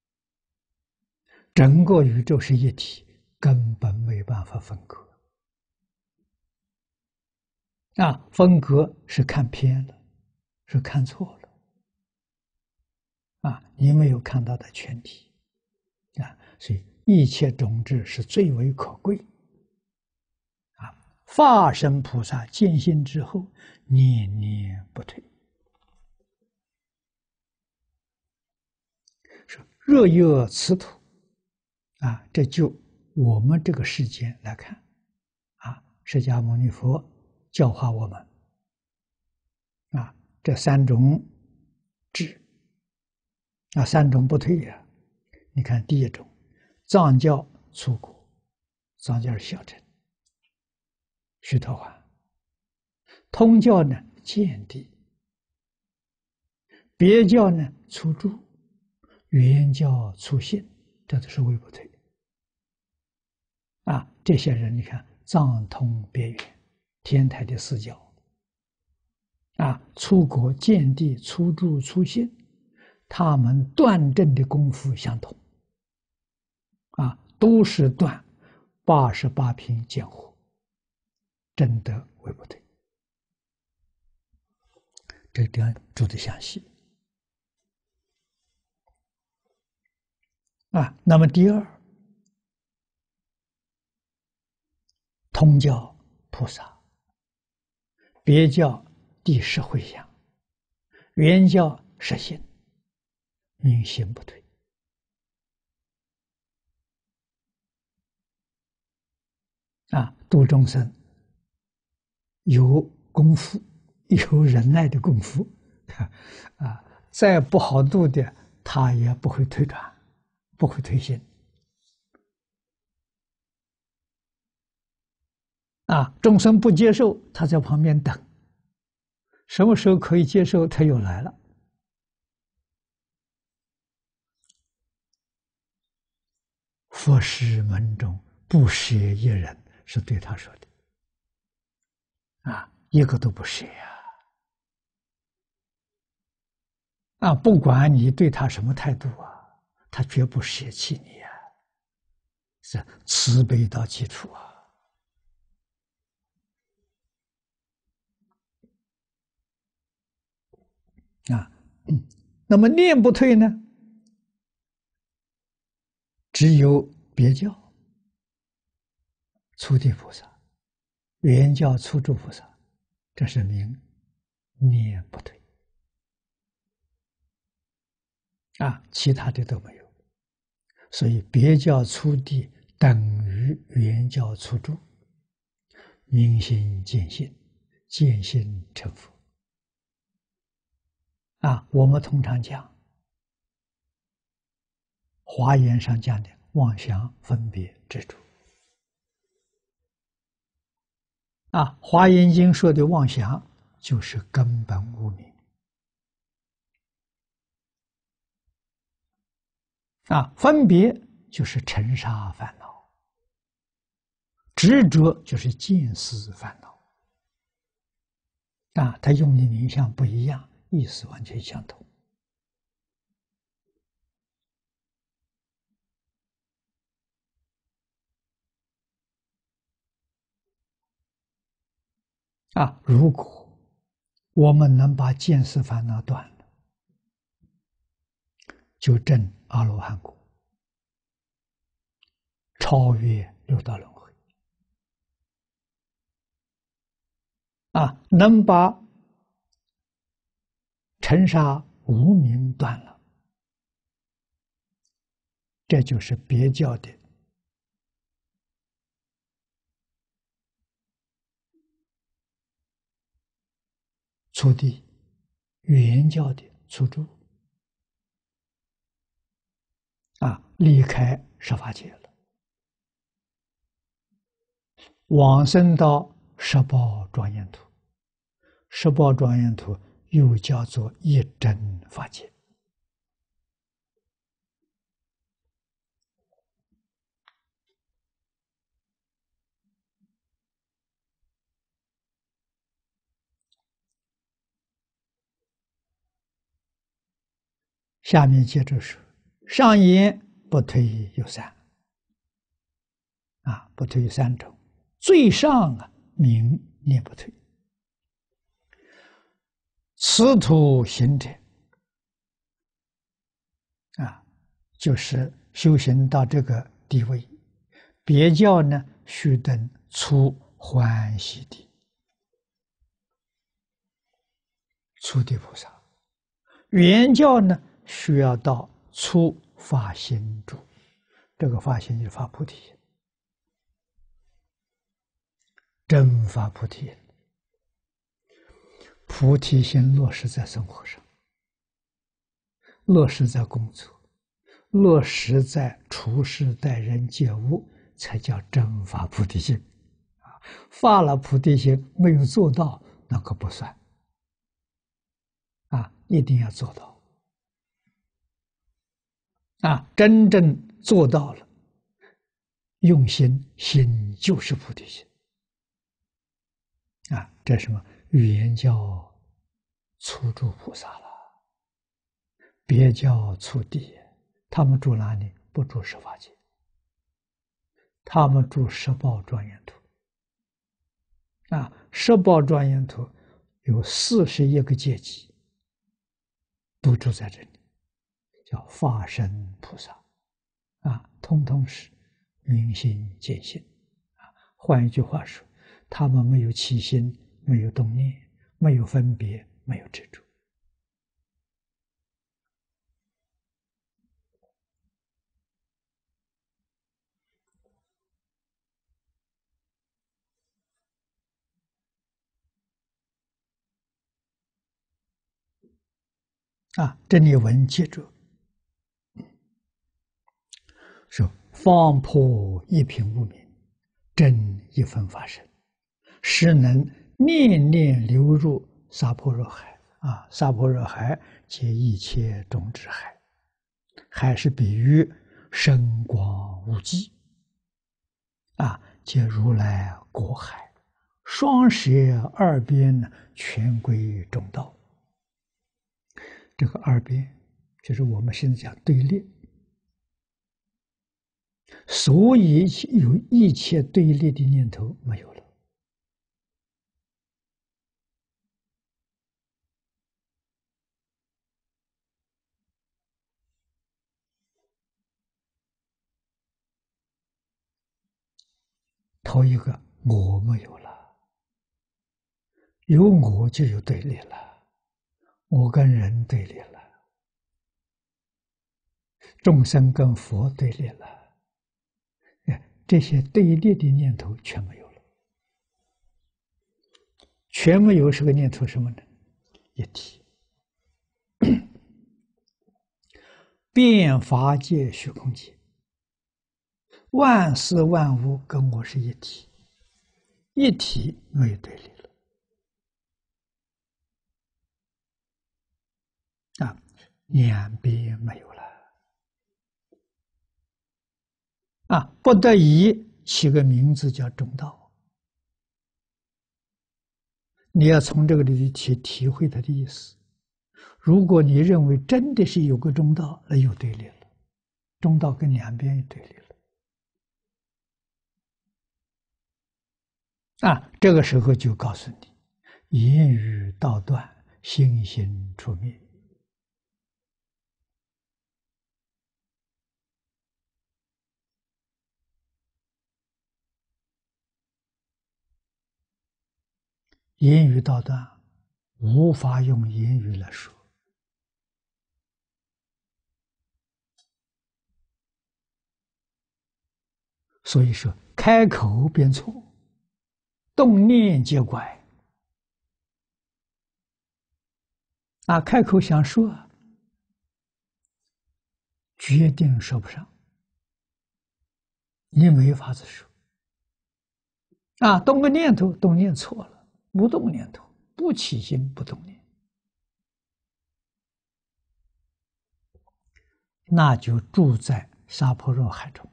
整个宇宙是一体，根本没办法分割啊！分割是看偏了，是看错了啊！你没有看到的全体啊！所以一切种智是最为可贵。法身菩萨见性之后，念念不退。说若有此土啊，这就我们这个世间来看啊，释迦牟尼佛教化我们啊，这三种智啊，三种不退呀、啊。你看第一种，藏教出国，藏教是小乘。须陀洹，通教呢见地，别教呢出住，原教出信，这都是微不退啊。这些人你看，藏通别圆，天台的四教啊，出国见地、出住、出信，他们断证的功夫相同啊，都是断八十八品见惑。真得微不退，这点注的详细啊。那么第二，通教菩萨，别教第十回向，原教实行，明心不退啊，度众生。有功夫，有忍耐的功夫，啊，再不好度的，他也不会退转，不会退心。啊，众生不接受，他在旁边等，什么时候可以接受，他又来了。 佛事门中不舍一人，是对他说的啊，一个都不舍呀！啊，不管你对他什么态度啊，他绝不舍弃你啊，是慈悲到基础啊！啊，嗯，那么念不退呢？只有别教、初地菩萨、原教、初住菩萨，这是名念不退啊，其他的都没有。所以别教、初地等于原教、初住，明心见性，见性成佛啊。我们通常讲，华严上讲的妄想、分别、执着啊，华严经说的妄想就是根本无明啊，分别就是尘沙烦恼，执着就是见思烦恼啊，它用的名相不一样，意思完全相同啊。如果我们能把见思烦恼断了，就证阿罗汉果，超越六道轮回啊！能把尘沙无明断了，这就是别教的初地，原教的初住啊，离开十法界了，往生到十宝庄严土。十宝庄严土又叫做一真法界下面接着说，上言不退有三啊，不退有三种，最上啊名念不退，此土行者啊，就是修行到这个地位，别教呢须等初欢喜地，初地菩萨，原教呢需要到初发心住，这个发心就是发菩提心，真发菩提心，菩提心落实在生活上，落实在工作，落实在处事待人接物，才叫真发菩提心啊！发了菩提心没有做到，那可不算啊！一定要做到啊！真正做到了，用心，心就是菩提心啊！这是什么？原教初住菩萨了，别教初地，他们住哪里？不住十法界，他们住十宝庄严土啊！十宝庄严土有四十一个阶级，都住在这里，叫化身菩萨啊，通通是明心见性啊。换一句话说，他们没有起心，没有动念，没有分别，没有执着啊。这里文记住说，方破一品无明，真一分法身，使能念念流入萨婆若海啊！萨婆若海皆一切种智海，海是比喻深广无际，啊，皆如来果海，双舌二边呢，全归中道。这个二边就是我们现在讲对立，所以有一切对立的念头没有了。头一个我没有了，有我就有对立了，我跟人对立了，众生跟佛对立了，哎，这些对立的念头全没有了，全没有是个念头什么呢？一体。遍法界虚空界，万事万物跟我是一体，一体没有对立了啊，两边没有了啊，不得已起个名字叫中道。你要从这个里去体会它的意思。如果你认为真的是有个中道，那又对立了，中道跟两边也对立了啊！这个时候就告诉你，言语道断，心行出灭。言语道断，无法用言语来说。所以说，开口便错，动念皆怪。啊，开口想说，决定说不上，你没法子说。啊，动个念头，动念错了，不动念头，不起心不动念，那就住在沙婆若海中，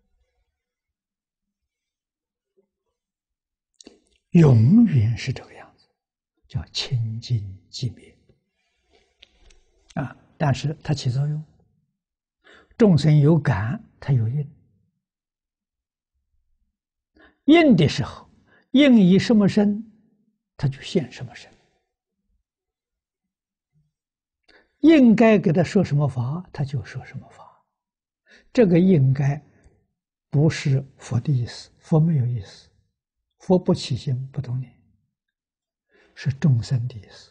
永远是这个样子，叫清净寂灭。啊，但是它起作用，众生有感，它有应。应的时候，应以什么身，它就现什么身。应该给他说什么法，他就说什么法。这个应该不是佛的意思，佛没有意思，佛不起心不动念，是众生的意思。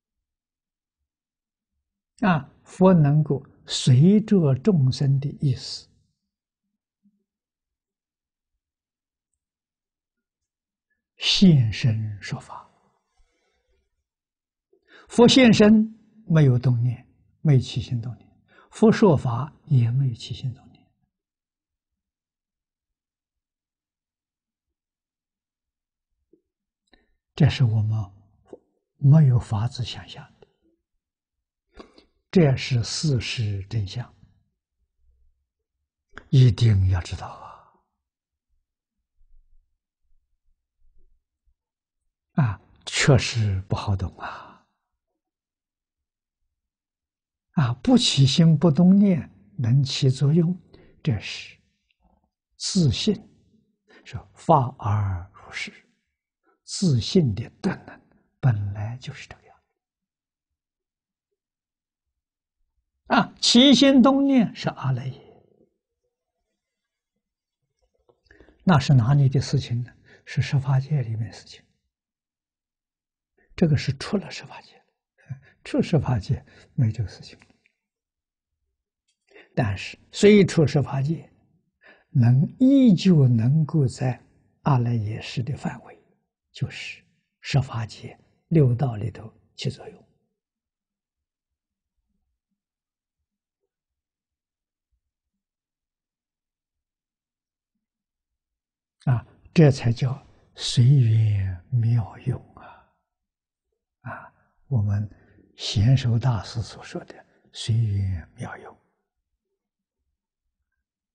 啊，佛能够随着众生的意思，现身说法。佛现身没有动念，没有起心动念；佛说法也没有起心动念。这是我们没有法子想象的，这是事实真相，一定要知道啊！啊，确实不好懂啊！啊，不起心不动念能起作用，这是自信，是法而如是。自信的德能本来就是这个样子啊！起心动念是阿赖耶，那是哪里的事情呢？是十法界里面的事情。这个是出了十法界，出十法界没这个事情。但是虽出十法界，能依旧能够在阿赖耶识的范围，就是十法界六道里头起作用。啊，这才叫随缘妙用啊！啊，我们贤首大师所说的随缘妙用。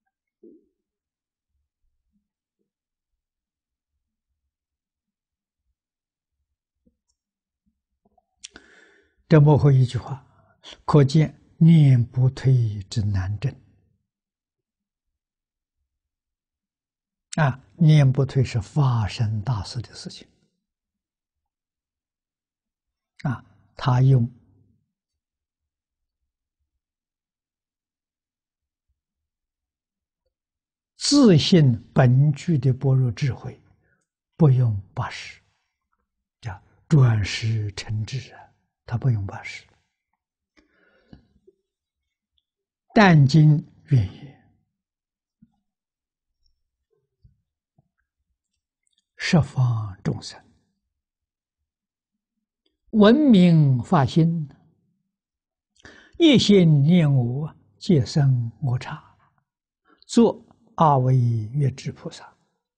这幕后一句话，可见念不退之难症。啊，念不退是发生大事的事情。啊，他用自信本具的般若智慧，不用八识，叫转识成智啊，他不用八识。但今愿也，十方众生闻名发心，一心念我，皆生我刹，作阿惟越致菩萨。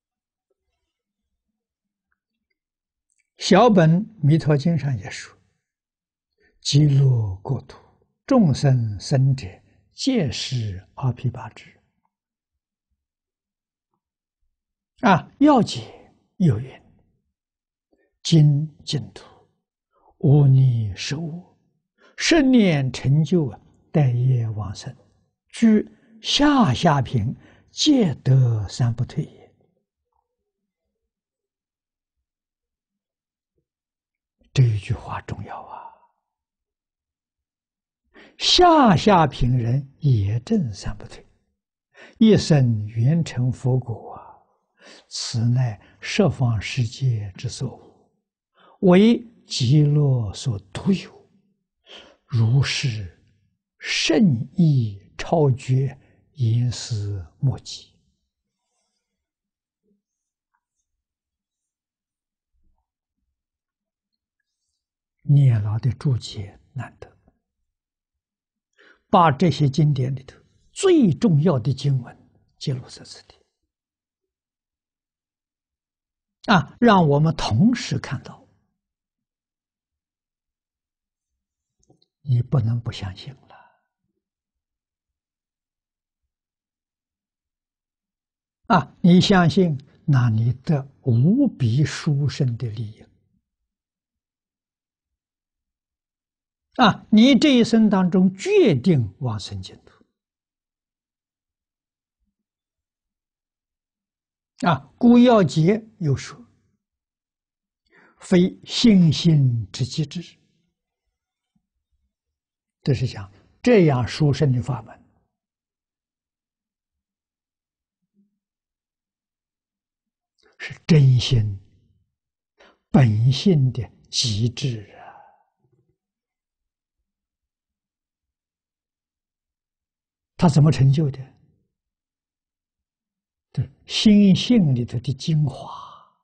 小本弥陀经上也说，极乐国土众生生者，皆是阿毗跋致。啊，要解有云：今净土无你是我，十念成就待业往生，居下下品，皆得三不退也。这一句话重要啊！下下品人也证三不退，一生圆成佛果啊！此乃十方世界之所无，为极乐所独有，如是甚意超绝，言思莫及。念老的注解难得，把这些经典里头最重要的经文记录在此地啊，让我们同时看到，你不能不相信了啊！你相信，那你得无比殊胜的利益啊！你这一生当中决定往生净土啊！古要节又说：“非信心之机智。”这是讲这样殊胜的法门，是真心本性的极致啊！他怎么成就的？对，心性里头的精华。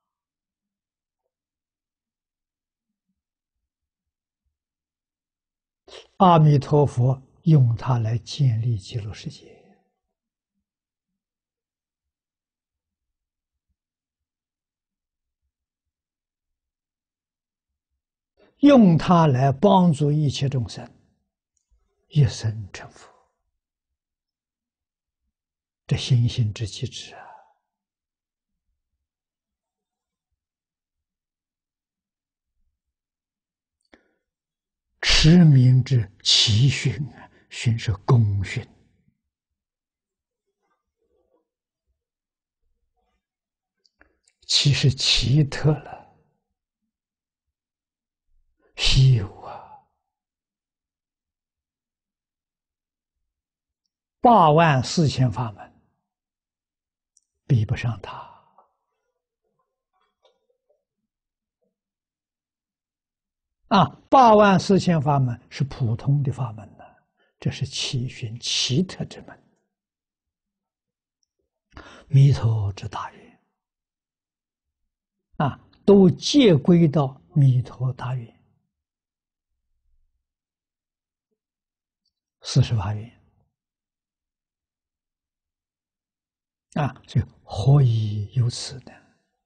阿弥陀佛用它来建立极乐世界，用它来帮助一切众生一生成佛，这心性之气质啊！持名之奇训啊，训是公训，其实奇特了，稀有啊！八万四千法门，比不上它。啊，八万四千法门是普通的法门呢，这是奇训奇特之门，弥陀之大愿啊，都皆归到弥陀大愿，四十八愿啊，所以何以有此呢？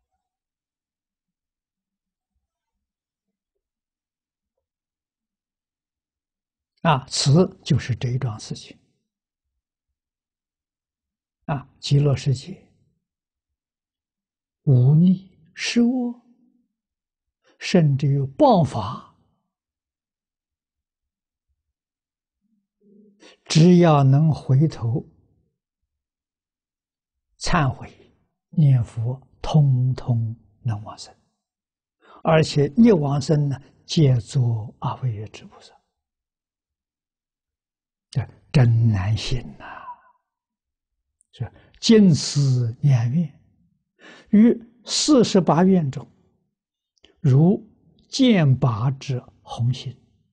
啊，此就是这一桩事情啊！极乐世界无逆是我，甚至有谤法只要能回头忏悔念佛，通通能往生，而且一往生呢，皆作阿惟越之菩萨。这真难信呐、啊！是尽此两愿，于四十八愿中，如见拔之红心。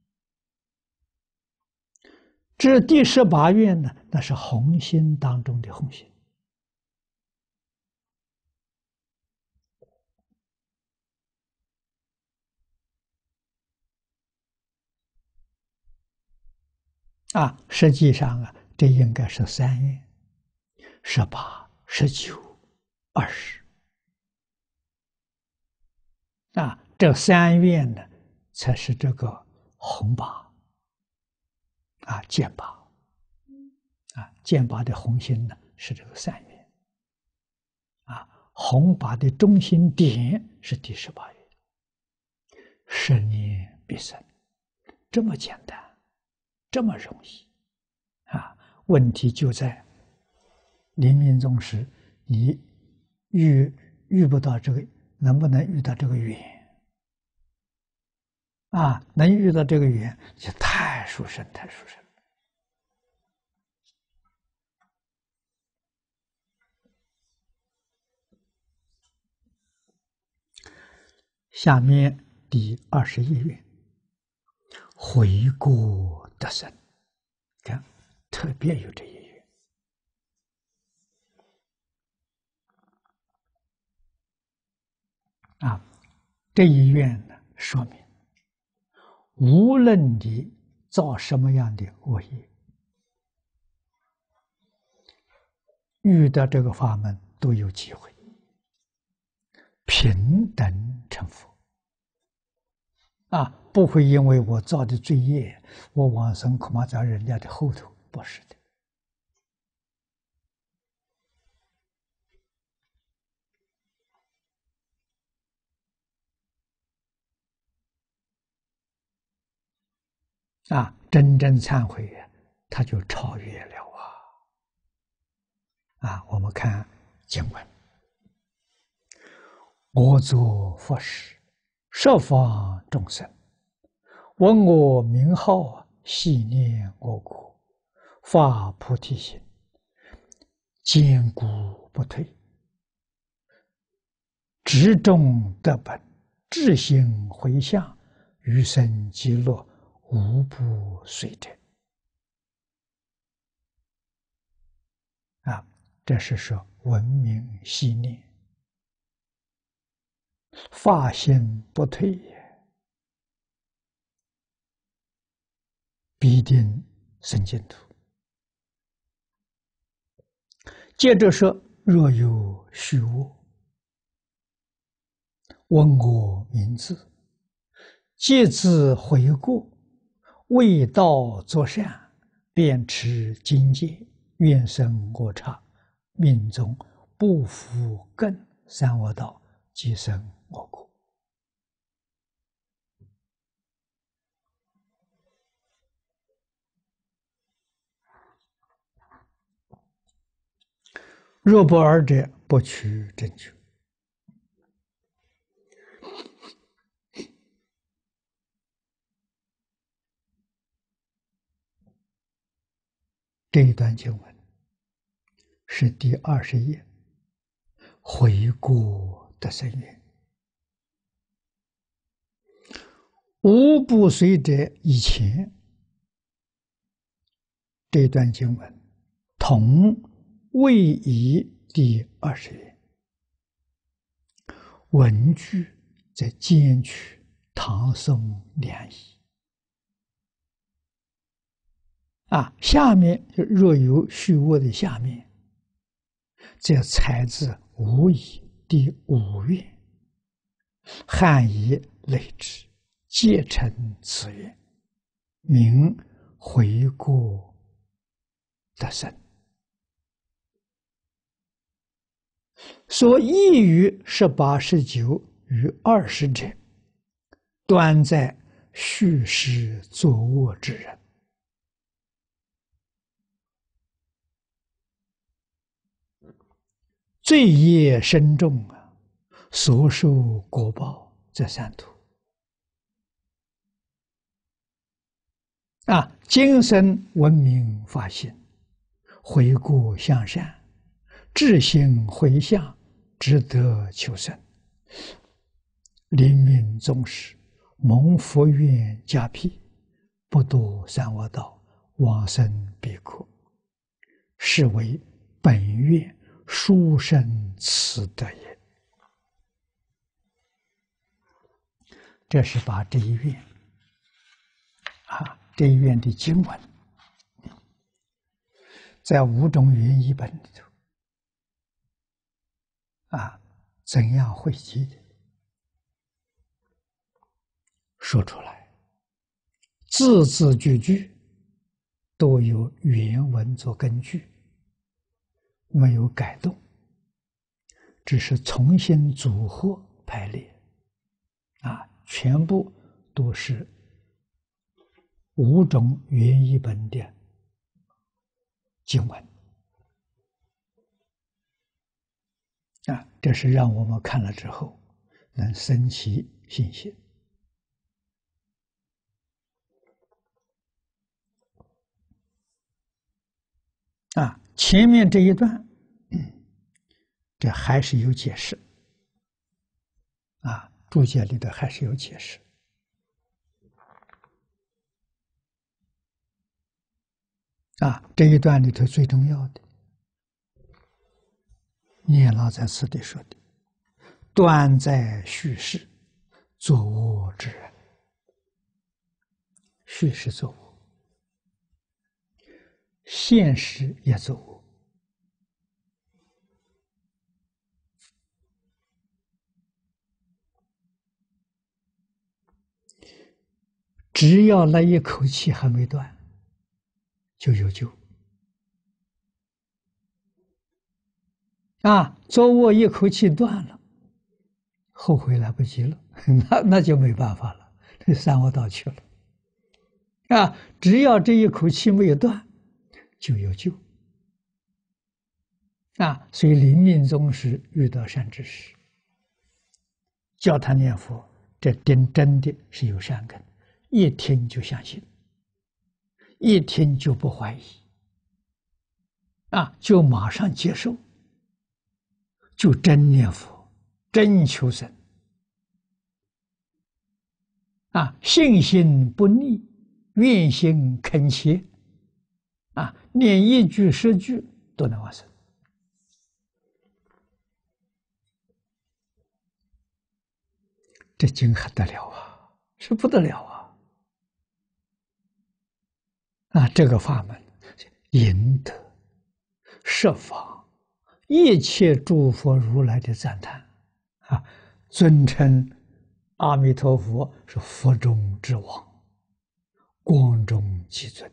这第十八愿呢，那是红心当中的红心。啊，实际上啊，这应该是三愿：十八、十九、二十。啊，这三愿呢，才是这个红拔啊，剑拔啊，剑拔的红心呢是这个三愿啊，红拔的中心点是第十八愿，十念必生，这么简单。这么容易啊！问题就在临命终时，你遇遇不到这个，能不能遇到这个缘啊？能遇到这个缘，就太殊胜，太殊胜。下面第二十一愿，回过得生，看，特别有这一愿啊！这一愿呢，说明无论你造什么样的恶业，遇到这个法门都有机会平等成佛啊！不会因为我造的罪业，我往生恐怕在人家的后头，不是的。啊，真正忏悔呀，他就超越了啊！啊，我们看经文：我作佛时，十方众生闻我名号，悉念我故，发菩提心，坚固不退，执中得本，至心回向，余生极乐，无不遂者。啊，这是说闻名悉念，发心不退也，必定生净土。接着说，若有虚恶，闻我名字，皆自悔过，为道作善，便持精戒，愿生我刹，命中不复更三恶道，即生我国。若不尔者，不取正觉。这一段经文是第二十页，回过得生愿，无不遂者以前。这段经文同位移第二十页，文句在兼取唐宋两仪啊，下面就若有虚恶的下面，这采自无疑第五愿，汉以类之，皆成此愿，名回过得生。所异于十八、十九与二十者，端在虚实作恶之人。 罪业深重啊，所受果报这三途。啊，今生闻名发心，回顾向善，至心回向，值得求生。临命终时，蒙佛愿加庇，不堕三恶道，往生彼国，是为本愿殊胜慈德也。这是把这一愿啊，这一愿的经文，在五种原译本里头啊，怎样汇集的？说出来，字字句句都有原文做根据，没有改动，只是重新组合排列，啊，全部都是五种原译本的经文，啊，这是让我们看了之后能生起信心。啊，前面这一段，这还是有解释，啊，注解里头还是有解释。啊，这一段里头最重要的，念老在此地说的：“端在叙事，作恶之人。”叙事作恶，现实也作恶。只要那一口气还没断，就有救。啊，作恶一口气断了，后悔来不及了，那那就没办法了，这三恶道去了。啊，只要这一口气没有断，就有救。啊，所以临命终时遇到善知识，叫他念佛，这真真的是有善根，一听就相信，一听就不怀疑，啊，就马上接受，就真念佛，真求生，啊，信心不逆，愿心恳切，啊，念一句十句都能往生。这经还得了啊，是不得了啊！啊，这个法门赢得十方一切诸佛如来的赞叹啊，尊称阿弥陀佛是佛中之王，光中极尊。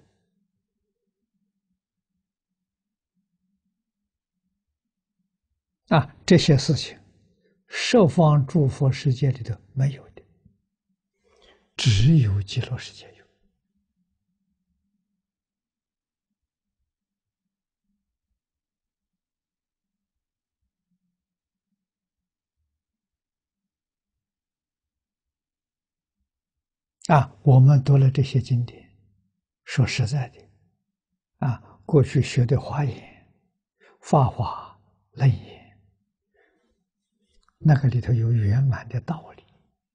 啊，这些事情，十方诸佛世界里头没有的，只有极乐世界有。啊，我们读了这些经典，说实在的，啊，过去学的华严、法华、楞严，那个里头有圆满的道理。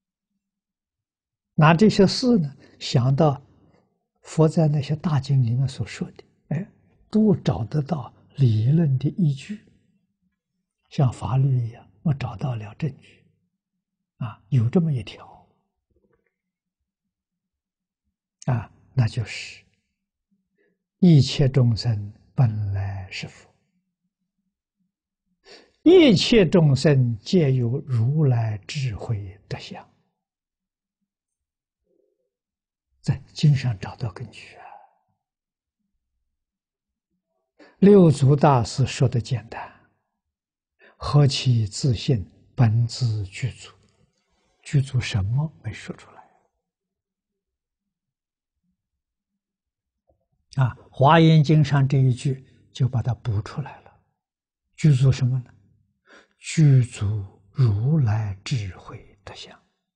拿这些事呢，想到佛在那些大经里面所说的，哎，都找得到理论的依据，像法律一样，我找到了证据，啊，有这么一条。啊，那就是一切众生本来是佛，一切众生皆有如来智慧德相，在经上找到根据啊。六祖大师说的简单，何其自信，本自具足，具足什么没说出来。啊，《华严经》上这一句就把它补出来了，具足什么呢？ 具足如来智慧德相。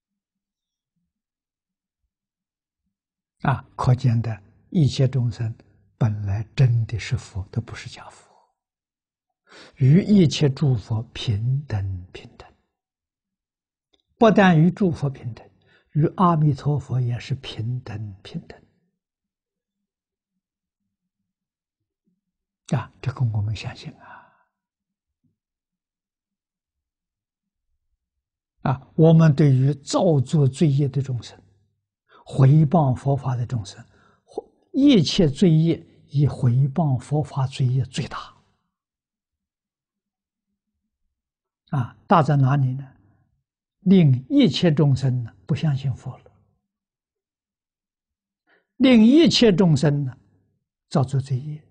啊，可见的一切众生本来真的是佛，都不是假佛，与一切诸佛平等平等。不但与诸佛平等，与阿弥陀佛也是平等平等。啊，这个我们相信啊！啊，我们对于造作罪业的众生，回谤佛法的众生，一切罪业以回谤佛法罪业最大。啊，大在哪里呢？令一切众生呢不相信佛了，令一切众生呢造作罪业。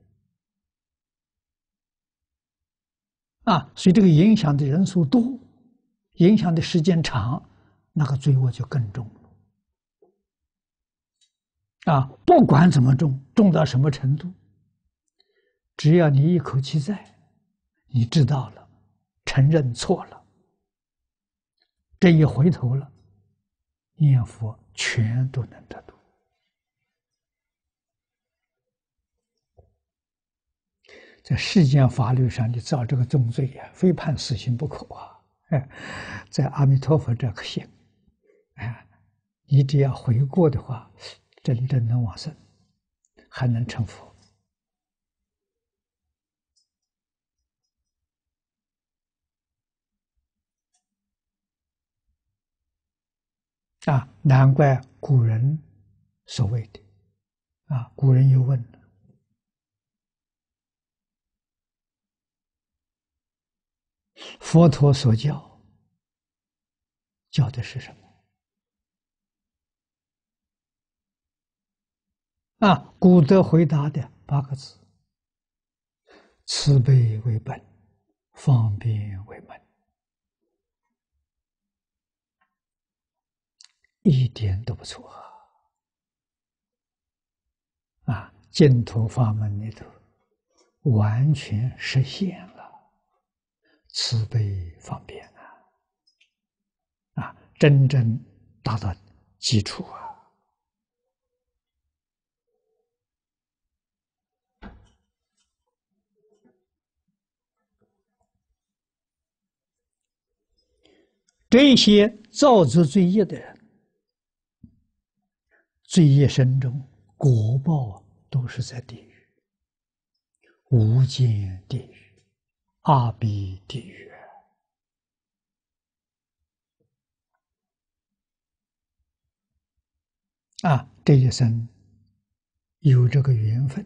啊，所以这个影响的人数多，影响的时间长，那个罪恶就更重了。啊，不管怎么重，重到什么程度，只要你一口气在，你知道了，承认错了，这一回头了，念佛全都能得度。在世间法律上，你造这个重罪呀、啊，非判死刑不可啊！哎，在阿弥陀佛这可行，哎，你只要悔过的话，真正能往生，还能成佛。啊，难怪古人所谓的啊，古人又问了。佛陀所教，教的是什么？啊，古德回答的八个字：慈悲为本，方便为门，一点都不错啊！啊，净土法门里头完全实现了慈悲方便啊！啊，真正达到基础啊！这些造作罪业的人，罪业深重，果报都是在地狱、无间地狱、阿鼻地狱。啊，这一生有这个缘分，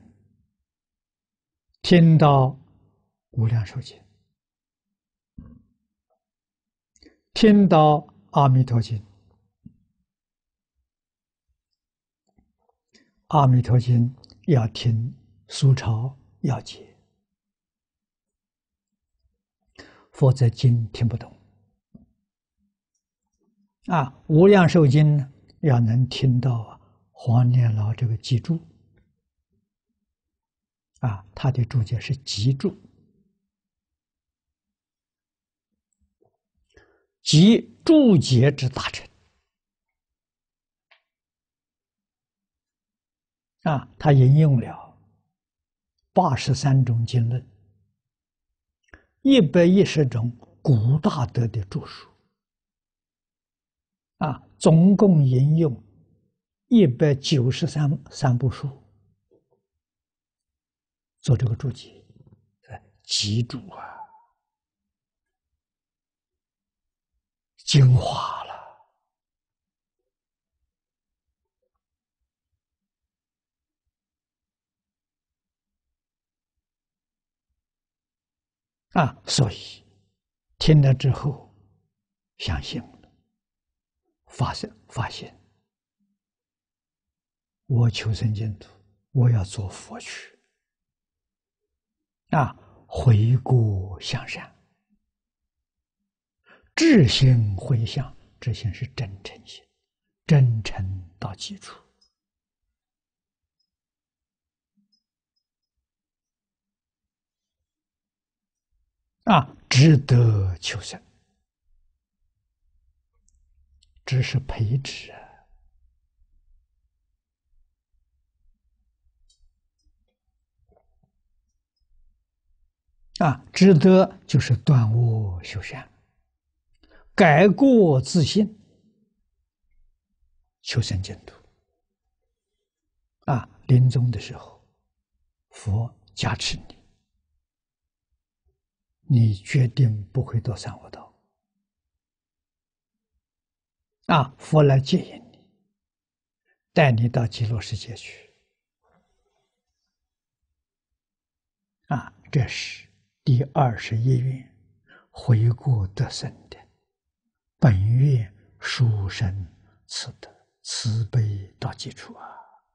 听到《无量寿经》，听到《阿弥陀经》，《阿弥陀经》要听苏钞要解，否则经听不懂。啊，《无量寿经》呢，要能听到黄念老这个记注，啊，他的注解是集注，即注解之大成。啊，他引用了八十三种经论，一百一十种古大德的著述，啊，总共引用一百九十三三部书，做这个注解，集注啊，精华了。啊，所以听了之后，相信了，发现发现，我求生净土，我要做佛去。啊，回顾向善，至心回向，至心是真诚心，真诚到基础。 啊，值得求生，只是培植啊。啊，值得就是断恶修善，改过自新，求生净土。啊，临终的时候，佛加持你，你决定不会堕三恶道。啊，佛来接引你，带你到极乐世界去。啊，这是第二十一愿，回顾得生的本愿殊胜慈德慈悲到基础啊！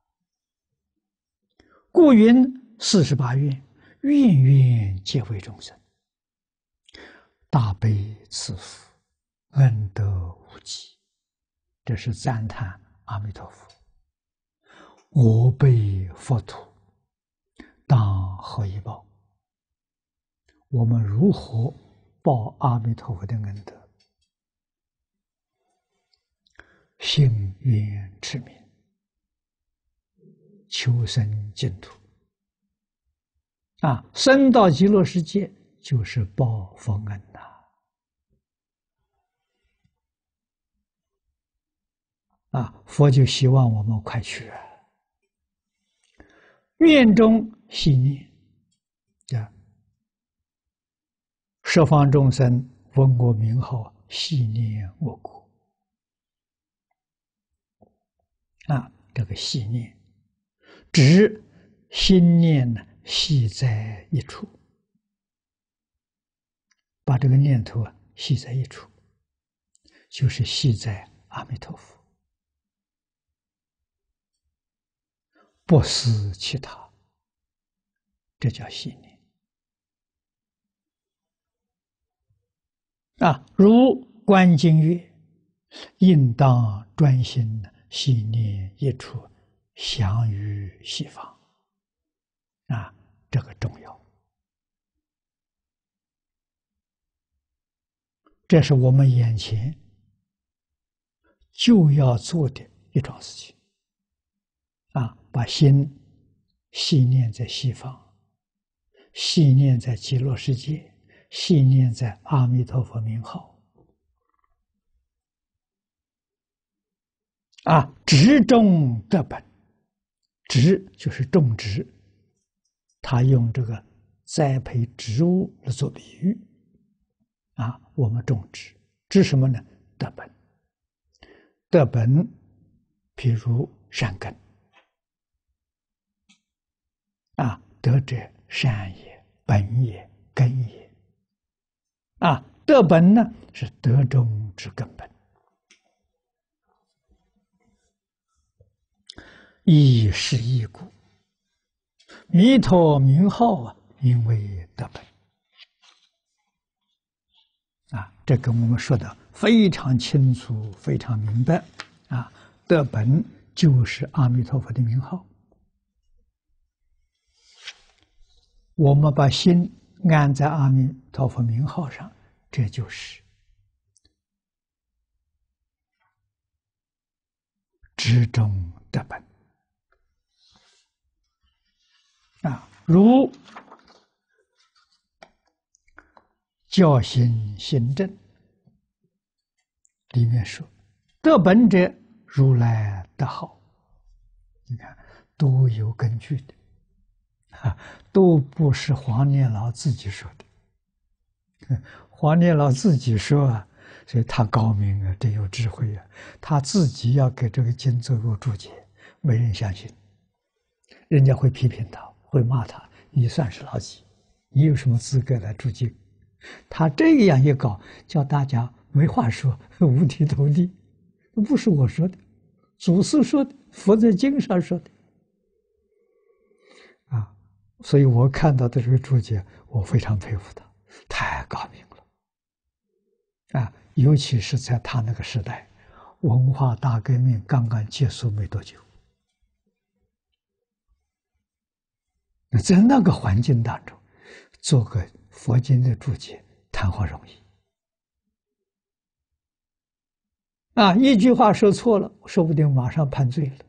故云四十八愿，愿愿皆为众生，大悲慈父，恩德无极。这是赞叹阿弥陀佛。我辈佛土，当何以报？我们如何报阿弥陀佛的恩德？信愿持名，求生净土。啊，生到极乐世界就是报佛恩呐。啊，佛就希望我们快去啊。愿中系念，啊，十方众生闻我名号，系念我国。啊，这个系念，指心念呢系在一处，把这个念头啊系在一处，就是系在阿弥陀佛，不思其他，这叫系念。啊，如观经曰：“应当专心系念一处，详于西方。”啊，这个重要。这是我们眼前就要做的一桩事情。啊，把心系念在西方，系念在极乐世界，系念在阿弥陀佛名号。啊，植种得本，植就是种植，他用这个栽培植物来做比喻。啊，我们种植，植什么呢？得本，得本，譬如善根。啊，得者善也，本也，根也。啊，得本呢是得中之根本。亦是一故，弥陀名号啊，名为得本。啊，这跟我们说的非常清楚，非常明白。啊，得本就是阿弥陀佛的名号。我们把心安在阿弥陀佛名号上，这就是知中得本。啊，如教行行证里面说，得本者如来得好。你看，都有根据的。啊，都不是黄念老自己说的。黄念老自己说啊，所以他高明啊，真有智慧啊。他自己要给这个经做个注解，没人相信，人家会批评他，会骂他。你算是老几？你有什么资格来注经？他这样一搞，叫大家没话说，五体投地。不是我说的，祖师说的，佛在经上说的。啊，所以我看到的这个注解，我非常佩服他，太高明了。啊，尤其是在他那个时代，文化大革命刚刚结束没多久，在那个环境当中，做个佛经的注解谈话容易啊，一句话说错了，说不定马上判罪了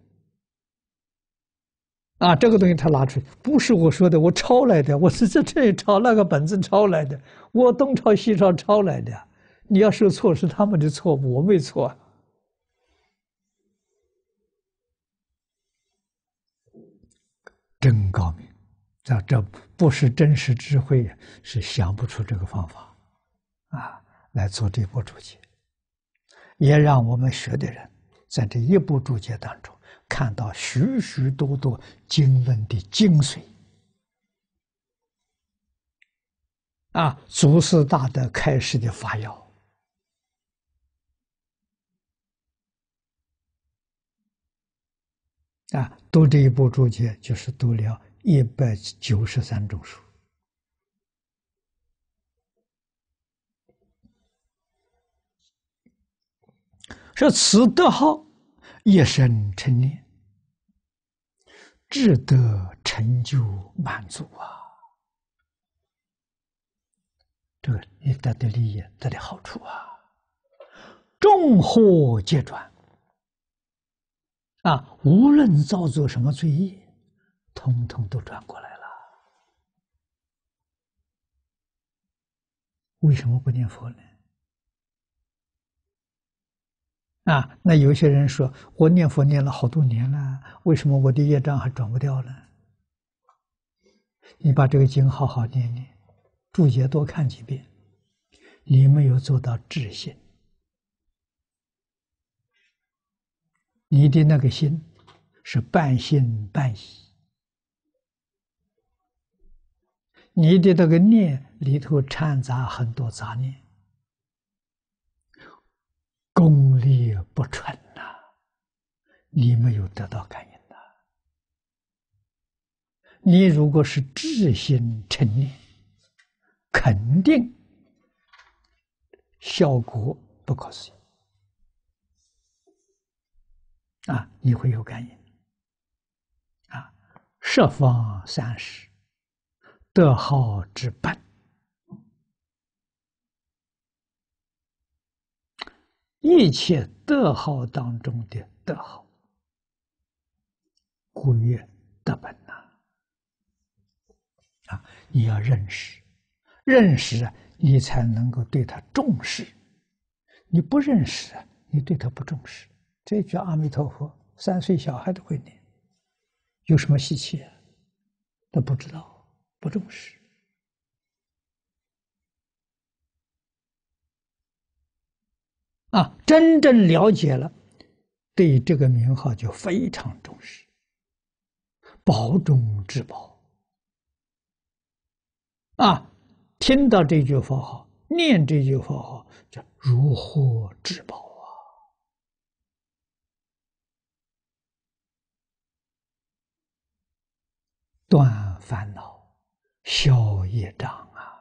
啊！这个东西他拿出来，不是我说的，我抄来的，我是在这里抄，那个本子抄来的，我东抄西抄抄来的。你要说错是他们的错误，我没错啊。真高明啊！这不是真实智慧，是想不出这个方法啊来做这部注解，也让我们学的人在这一部注解当中看到许许多多经文的精髓啊，祖师大德开示的法要啊，读这一部注解就是读了一百九十三种书。说此德号一生成念，志得成就满足啊！这个你得的利益，得的好处啊，众祸皆转啊！无论造作什么罪业，通通都转过来了。为什么不念佛呢？啊，那有些人说，我念佛念了好多年了，为什么我的业障还转不掉呢？你把这个经好好念念，注解多看几遍，你没有做到至心，你的那个心是半信半疑，你的那个念里头掺杂很多杂念，功力不纯呐、啊，你没有得到感应的。你如果是至心诚念，肯定效果不可思议啊！你会有感应啊！十方三世德号之本，一切德号当中的德号，故曰德本呐！啊，你要认识，认识啊，你才能够对他重视。你不认识啊，你对他不重视。这句阿弥陀佛，三岁小孩都会念，有什么稀奇啊？他不知道，不重视。啊，真正了解了，对这个名号就非常重视，宝中之宝。啊，听到这句佛号，念这句佛号，叫如获至宝啊！断烦恼，消业障啊，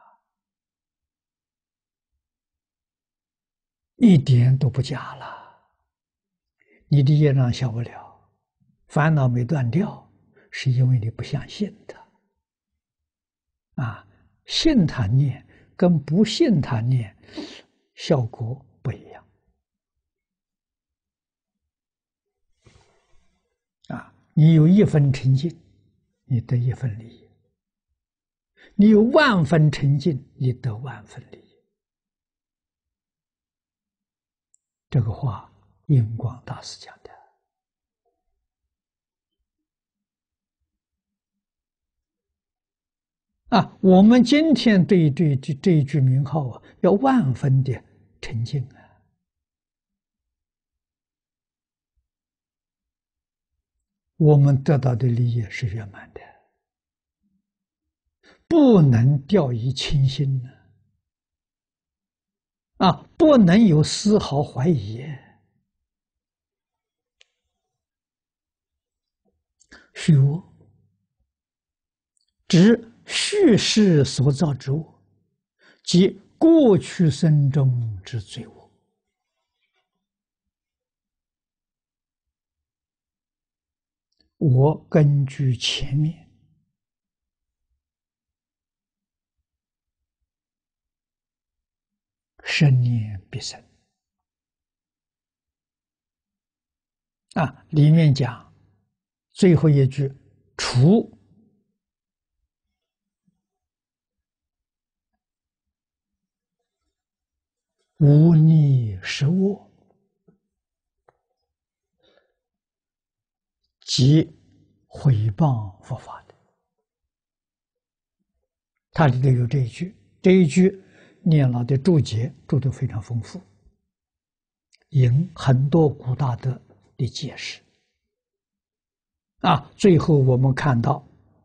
一点都不假了。你的业障消不了，烦恼没断掉，是因为你不相信他啊。信他念跟不信他念效果不一样啊！你有一分沉静，你得一分利益；你有万分沉静，你得万分利益。这个话，印光大师讲的啊。我们今天对对这这一句名号啊，要万分的沉静啊。我们得到的利益是圆满的，不能掉以轻心呢，啊，不能有丝毫怀疑。虚我，指虚实所造之我，即过去生中之罪我。我根据前面生念必生。啊，里面讲最后一句，除无逆实我，即毁谤佛法的。它里头有这一句，这一句念老的注解注得非常丰富，引很多古大德的解释。啊，最后我们看到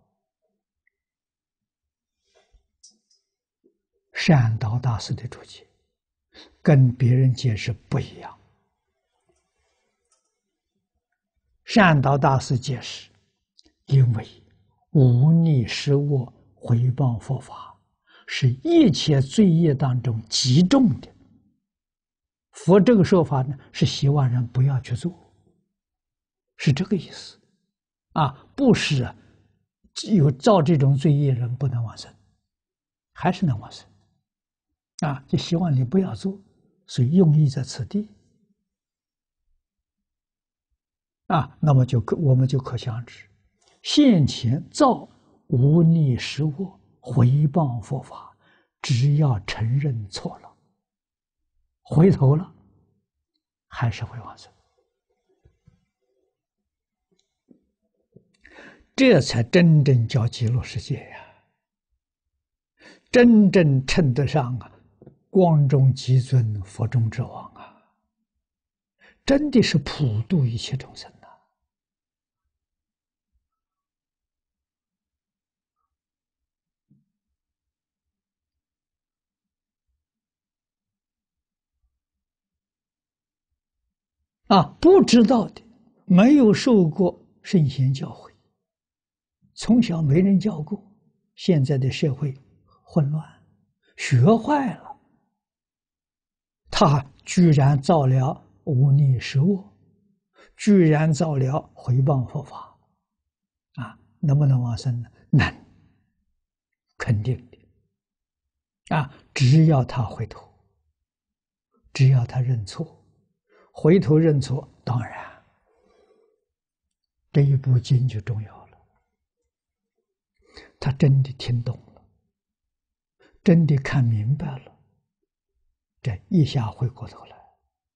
善导大师的注解，跟别人解释不一样。善导大师解释，因为无逆实我毁谤佛法是一切罪业当中极重的。佛这个说法呢，是希望人不要去做，是这个意思。啊，不是有造这种罪业人不能往生，还是能往生。啊，就希望你不要做，所以用意在此地。啊，那么就可我们就可想知，现前造无逆实我毁谤佛法，只要承认错了，回头了，还是会往生。这才真正叫极乐世界呀，真正称得上啊光中极尊，佛中之王啊，真的是普度一切众生呐。啊，不知道的，没有受过圣贤教诲，从小没人教过，现在的社会混乱，学坏了，他居然造了无逆实我，居然造了毁谤佛法，啊，能不能往生呢？能，肯定的。啊，只要他回头，只要他认错，回头认错，当然这一部经就重要了。他真的听懂了，真的看明白了，这一下回过头来，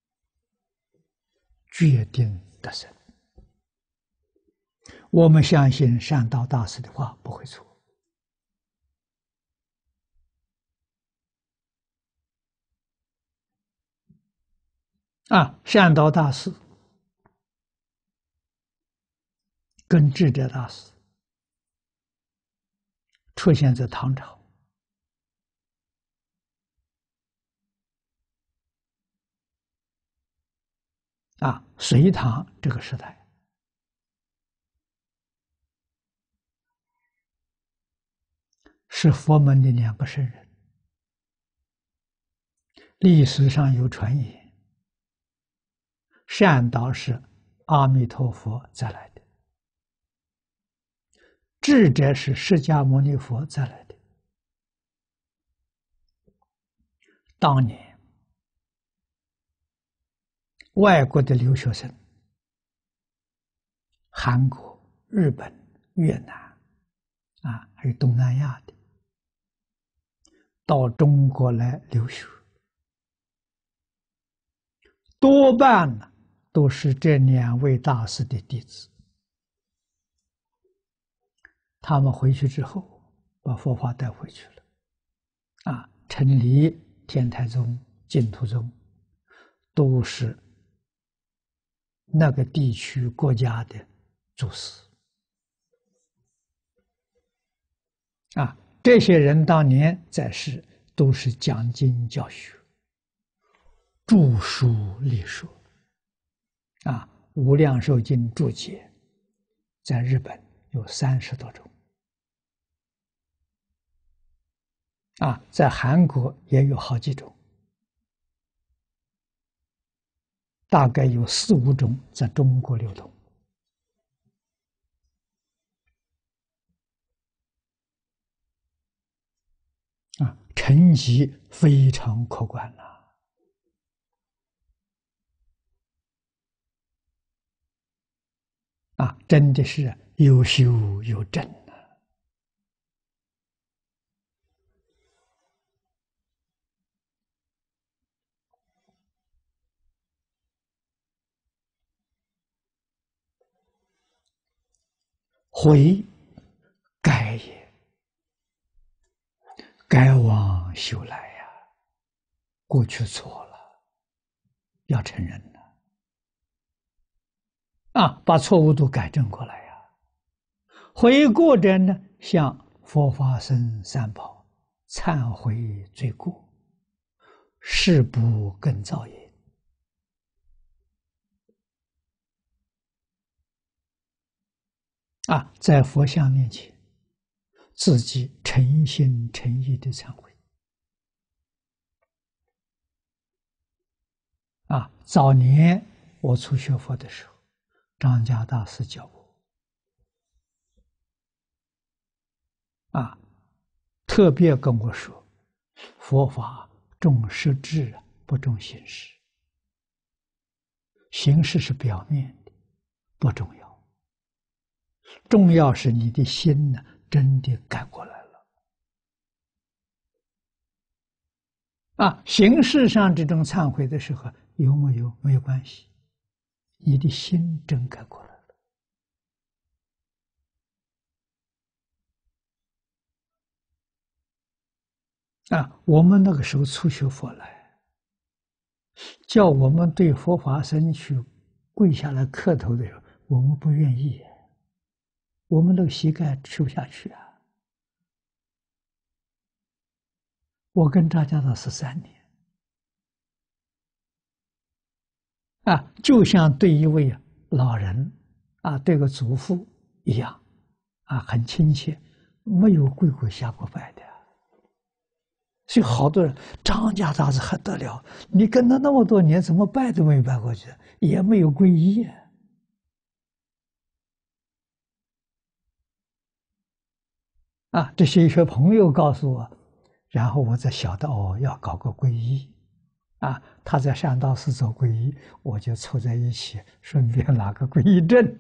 决定得生。我们相信善导大师的话不会错。啊，善导大师跟智者大师出现在唐朝。啊，隋唐这个时代，是佛门的两个圣人。历史上有传言，善导是阿弥陀佛再来的，智者是释迦牟尼佛再来的。当年外国的留学生，韩国、日本、越南啊，还有东南亚的，到中国来留学，多半呢都是这两位大师的弟子。他们回去之后，把佛法带回去了，啊，成立天台宗、净土宗，都是那个地区国家的祖师。啊，这些人当年在世都是讲经教学、著书立说。啊，《无量寿经》注解在日本有三十多种，啊，在韩国也有好几种，大概有四五种在中国流通。啊，成绩非常可观了。 啊，真的是有修有证啊！悔改也，改往修来呀、啊，过去错了，要承认了啊，把错误都改正过来呀、啊。悔过者呢，向佛法僧三宝忏悔罪过，誓不更造也。啊，在佛像面前，自己诚心诚意的忏悔。啊，早年我初学佛的时候，张家大师教我，啊，特别跟我说，佛法重实质，不重形式，形式是表面的，不重要，重要是你的心呢，真的改过来了。啊，形式上这种忏悔的时候有没有？没有关系，你的心真改过来了。啊，我们那个时候初学佛来，叫我们对佛法僧去跪下来磕头的时候，我们不愿意，我们那个膝盖吃不下去啊。我跟张家大师三年，啊，就像对一位老人啊，对个祖父一样，啊，很亲切，没有跪过下过拜的。所以好多人，张家大师还得了，你跟他那么多年，怎么拜都没拜过去，也没有皈依啊。啊，这些一些朋友告诉我，然后我才晓得哦，要搞个皈依。啊，他在善道寺走皈依，我就凑在一起，顺便拿个皈依证。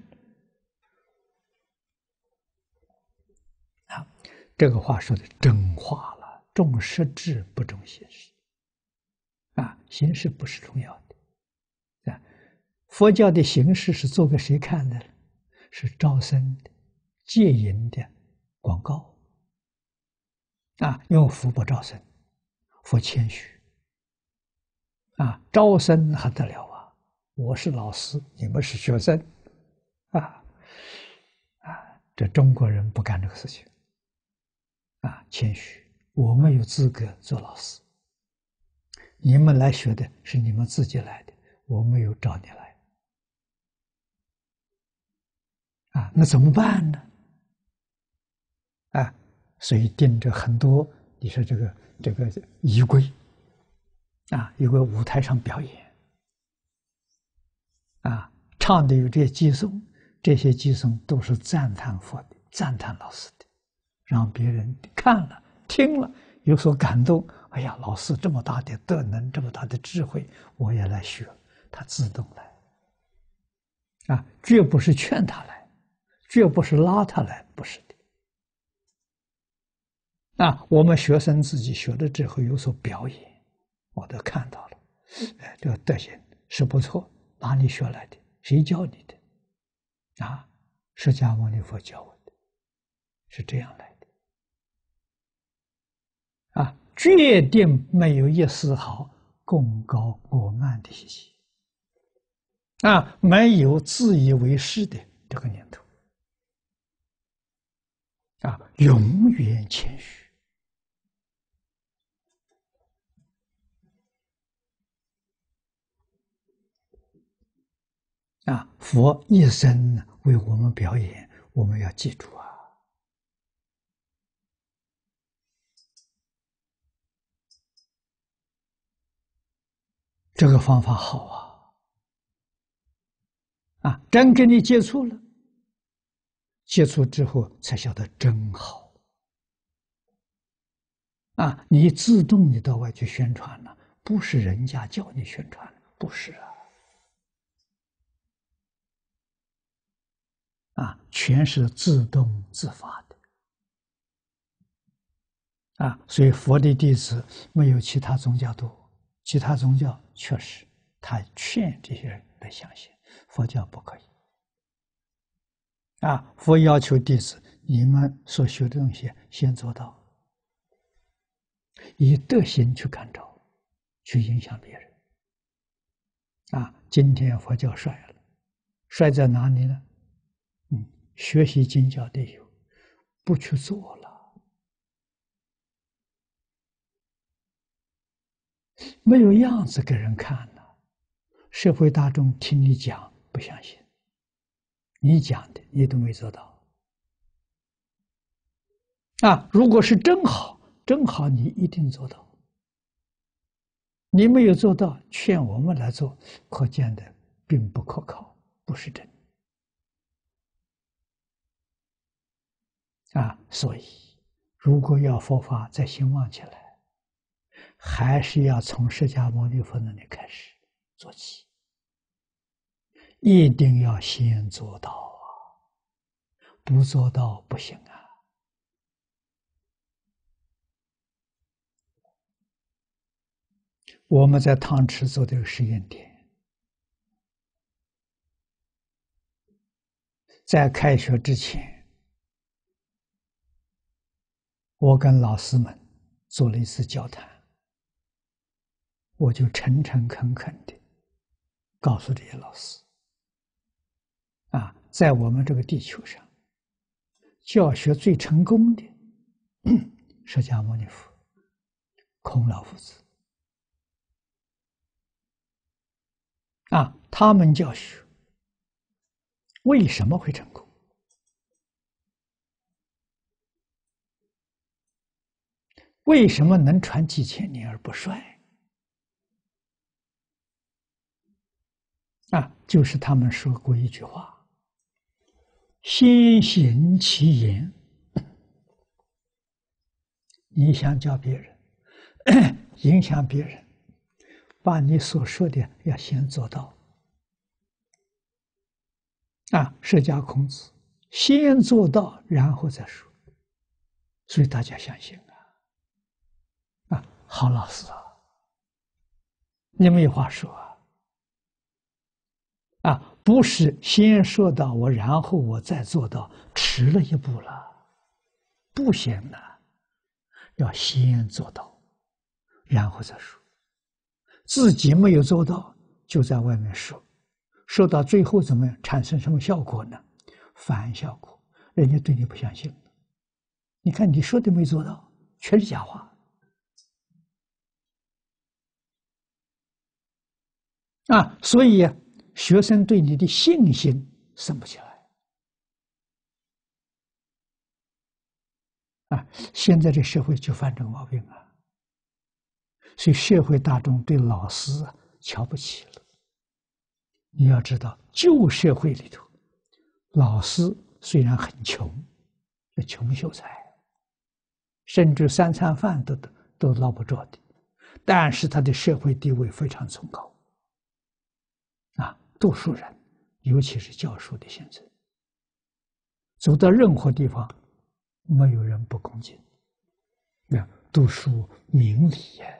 啊，这个话说的真话了，重实质不重形式。啊，形式不是重要的。啊，佛教的形式是做给谁看的？是招生的、戒淫的广告。啊，因为佛不招生，佛谦虚。啊，招生还得了啊！我是老师，你们是学生，啊啊！这中国人不干这个事情，啊，谦虚。我没有资格做老师，你们来学的是你们自己来的，我没有找你来，啊，那怎么办呢？啊，所以定着很多，你说这个这个仪规，啊，有个舞台上表演。啊，唱的有这些偈颂，这些偈颂都是赞叹佛的，赞叹老师的，让别人看了听了有所感动。哎呀，老师这么大的德能，这么大的智慧，我也来学，他自动来。啊，绝不是劝他来，绝不是拉他来，不是的。啊，我们学生自己学了之后有所表演，我都看到了，哎，这个德行是不错。哪里学来的？谁教你的？啊，释迦牟尼佛教我的，是这样来的。啊，决定没有一丝毫功高我慢的习气，啊，没有自以为是的这个念头，啊，永远谦虚。啊，佛一生为我们表演，我们要记住啊。这个方法好啊！啊，真跟你接触了，接触之后才晓得真好。啊，你自动你到外去宣传了，不是人家叫你宣传，不是啊。 啊，全是自动自发的啊，所以佛的弟子没有其他宗教多，其他宗教确实他劝这些人来相信，佛教不可以啊。佛要求弟子，你们所学的东西先做到，以德行去感召，去影响别人啊。今天佛教衰了，衰在哪里呢？嗯，学习经教的有，不去做了，没有样子给人看了，社会大众听你讲不相信，你讲的你都没做到啊！如果是真好，真好，你一定做到。你没有做到，劝我们来做，可见的并不可靠，不是真啊！所以，如果要佛法再兴旺起来，还是要从释迦牟尼佛那里开始做起，一定要先做到啊！不做到不行啊！我们在汤池做这个实验点，在开学之前，我跟老师们做了一次交谈，我就诚诚恳恳的告诉这些老师啊，在我们这个地球上，教学最成功的释迦牟尼佛、孔老夫子啊，他们教学为什么会成功？为什么能传几千年而不衰？啊，就是他们说过一句话：“先行其言。”你想教别人，影响别人，把你所说的要先做到。啊，释迦孔子先做到，然后再说，所以大家相信啊。啊，好老师啊，你没有话说啊。啊，不是先说到我，然后我再做到，迟了一步了，不行了。要先做到，然后再说。自己没有做到，就在外面说，说到最后怎么样？产生什么效果呢？反效果，人家对你不相信了。你看你说的没做到，全是假话啊！所以啊，学生对你的信心升不起来啊！现在这社会就犯这个毛病啊！所以社会大众对老师啊瞧不起了。你要知道，旧社会里头，老师虽然很穷，是穷秀才，甚至三餐饭都都捞不着的，但是他的社会地位非常崇高。啊，读书人，尤其是教书的先生，走到任何地方，没有人不恭敬。那读书明理呀，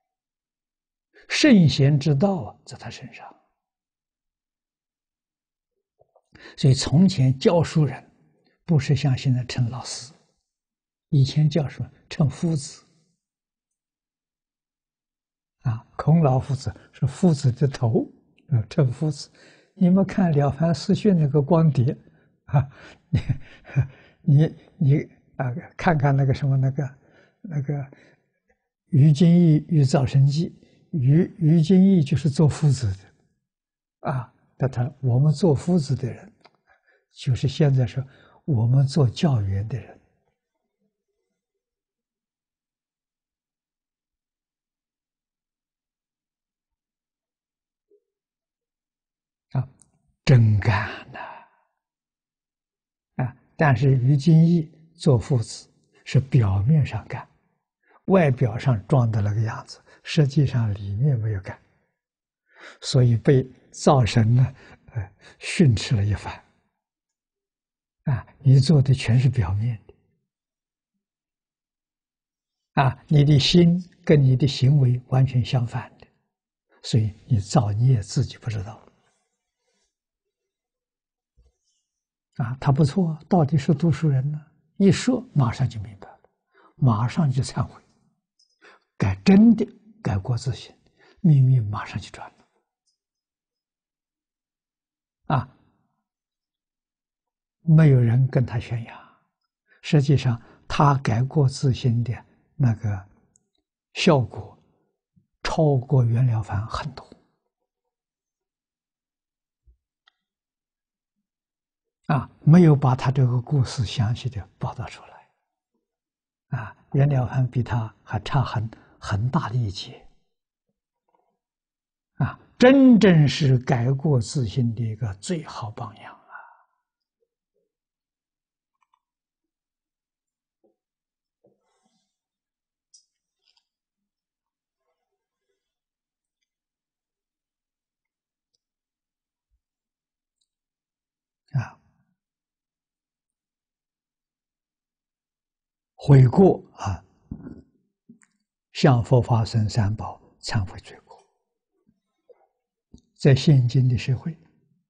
圣贤之道啊，在他身上。所以从前教书人，不是像现在称老师，以前叫什么称夫子。啊，孔老夫子是夫子的头。啊，称夫子，你们看《了凡四训》那个光碟啊，你你你啊，看看那个什么那个那个《于金义与造神记》，于于金义就是做夫子的啊。那他我们做夫子的人，就是现在说我们做教员的人啊，真干呐！啊，但是于金义做夫子是表面上干，外表上装的那个样子，实际上里面没有干，所以被灶神呢，呃，训斥了一番。 啊，你做的全是表面的，啊，你的心跟你的行为完全相反的，所以你造孽自己不知道。啊，他不错，到底是读书人呢，一说马上就明白了，马上就忏悔，改真的改过自新，命运马上就转了。啊，没有人跟他宣扬，实际上他改过自新的那个效果超过袁了凡很多。啊，没有把他这个故事详细的报道出来。啊，袁了凡比他还差很很大的一截。啊，真正是改过自新的一个最好榜样啊！啊，悔过啊，向佛法僧三宝忏悔罪过。在现今的社会，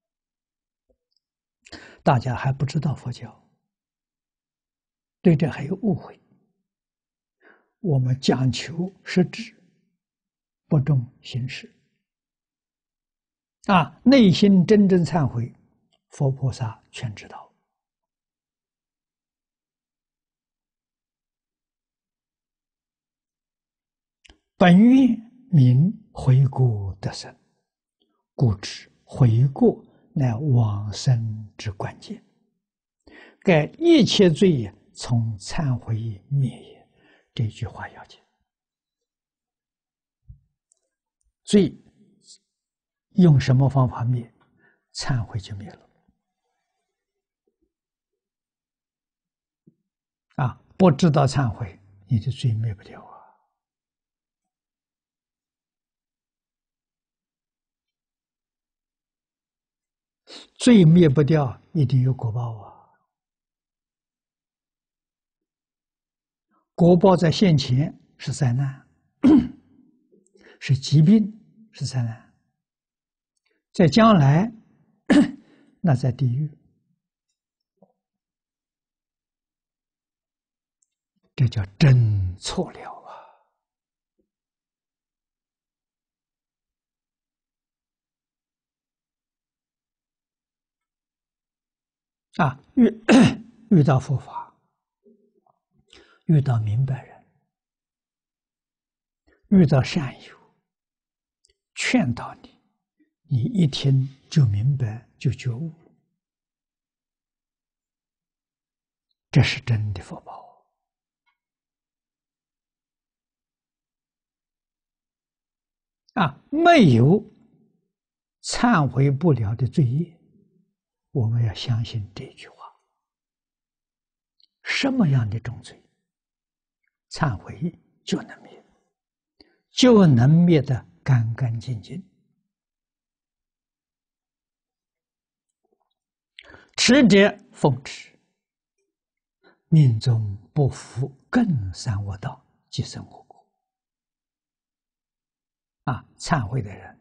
大家还不知道佛教，对这还有误会。我们讲求实质，不重形式。啊，内心真正忏悔，佛菩萨全知道。本愿名悔过得生，故知悔过乃往生之关键。盖一切罪业从忏悔灭也。这句话要紧。罪用什么方法灭？忏悔就灭了。啊，不知道忏悔，你的罪灭不掉啊。罪灭不掉，一定有果报啊。果报在现前是灾难，是疾病，是灾难；在将来，那在地狱。这叫真错了啊！啊，遇遇到佛法，遇到明白人，遇到善友，劝导你，你一听就明白，就觉悟，这是真的福报啊！没有忏悔不了的罪业，我们要相信这句话：什么样的重罪，忏悔就能灭，就能灭得干干净净。持者奉持，命中不复更三恶道，即生我国。啊，忏悔的人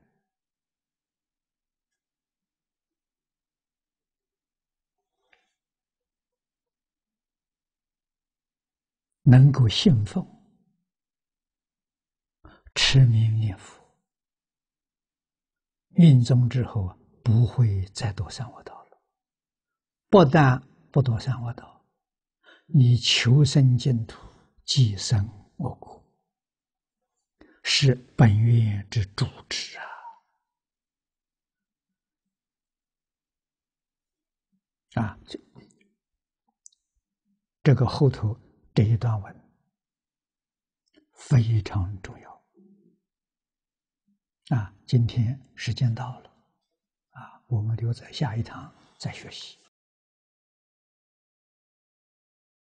能够信奉、持名念佛，命中之后啊，不会再堕三恶道了。不但不堕三恶道，你求生净土，即生我国，是本愿之主旨啊！啊，这这个后头这一段文非常重要啊！今天时间到了啊，我们留在下一堂再学习。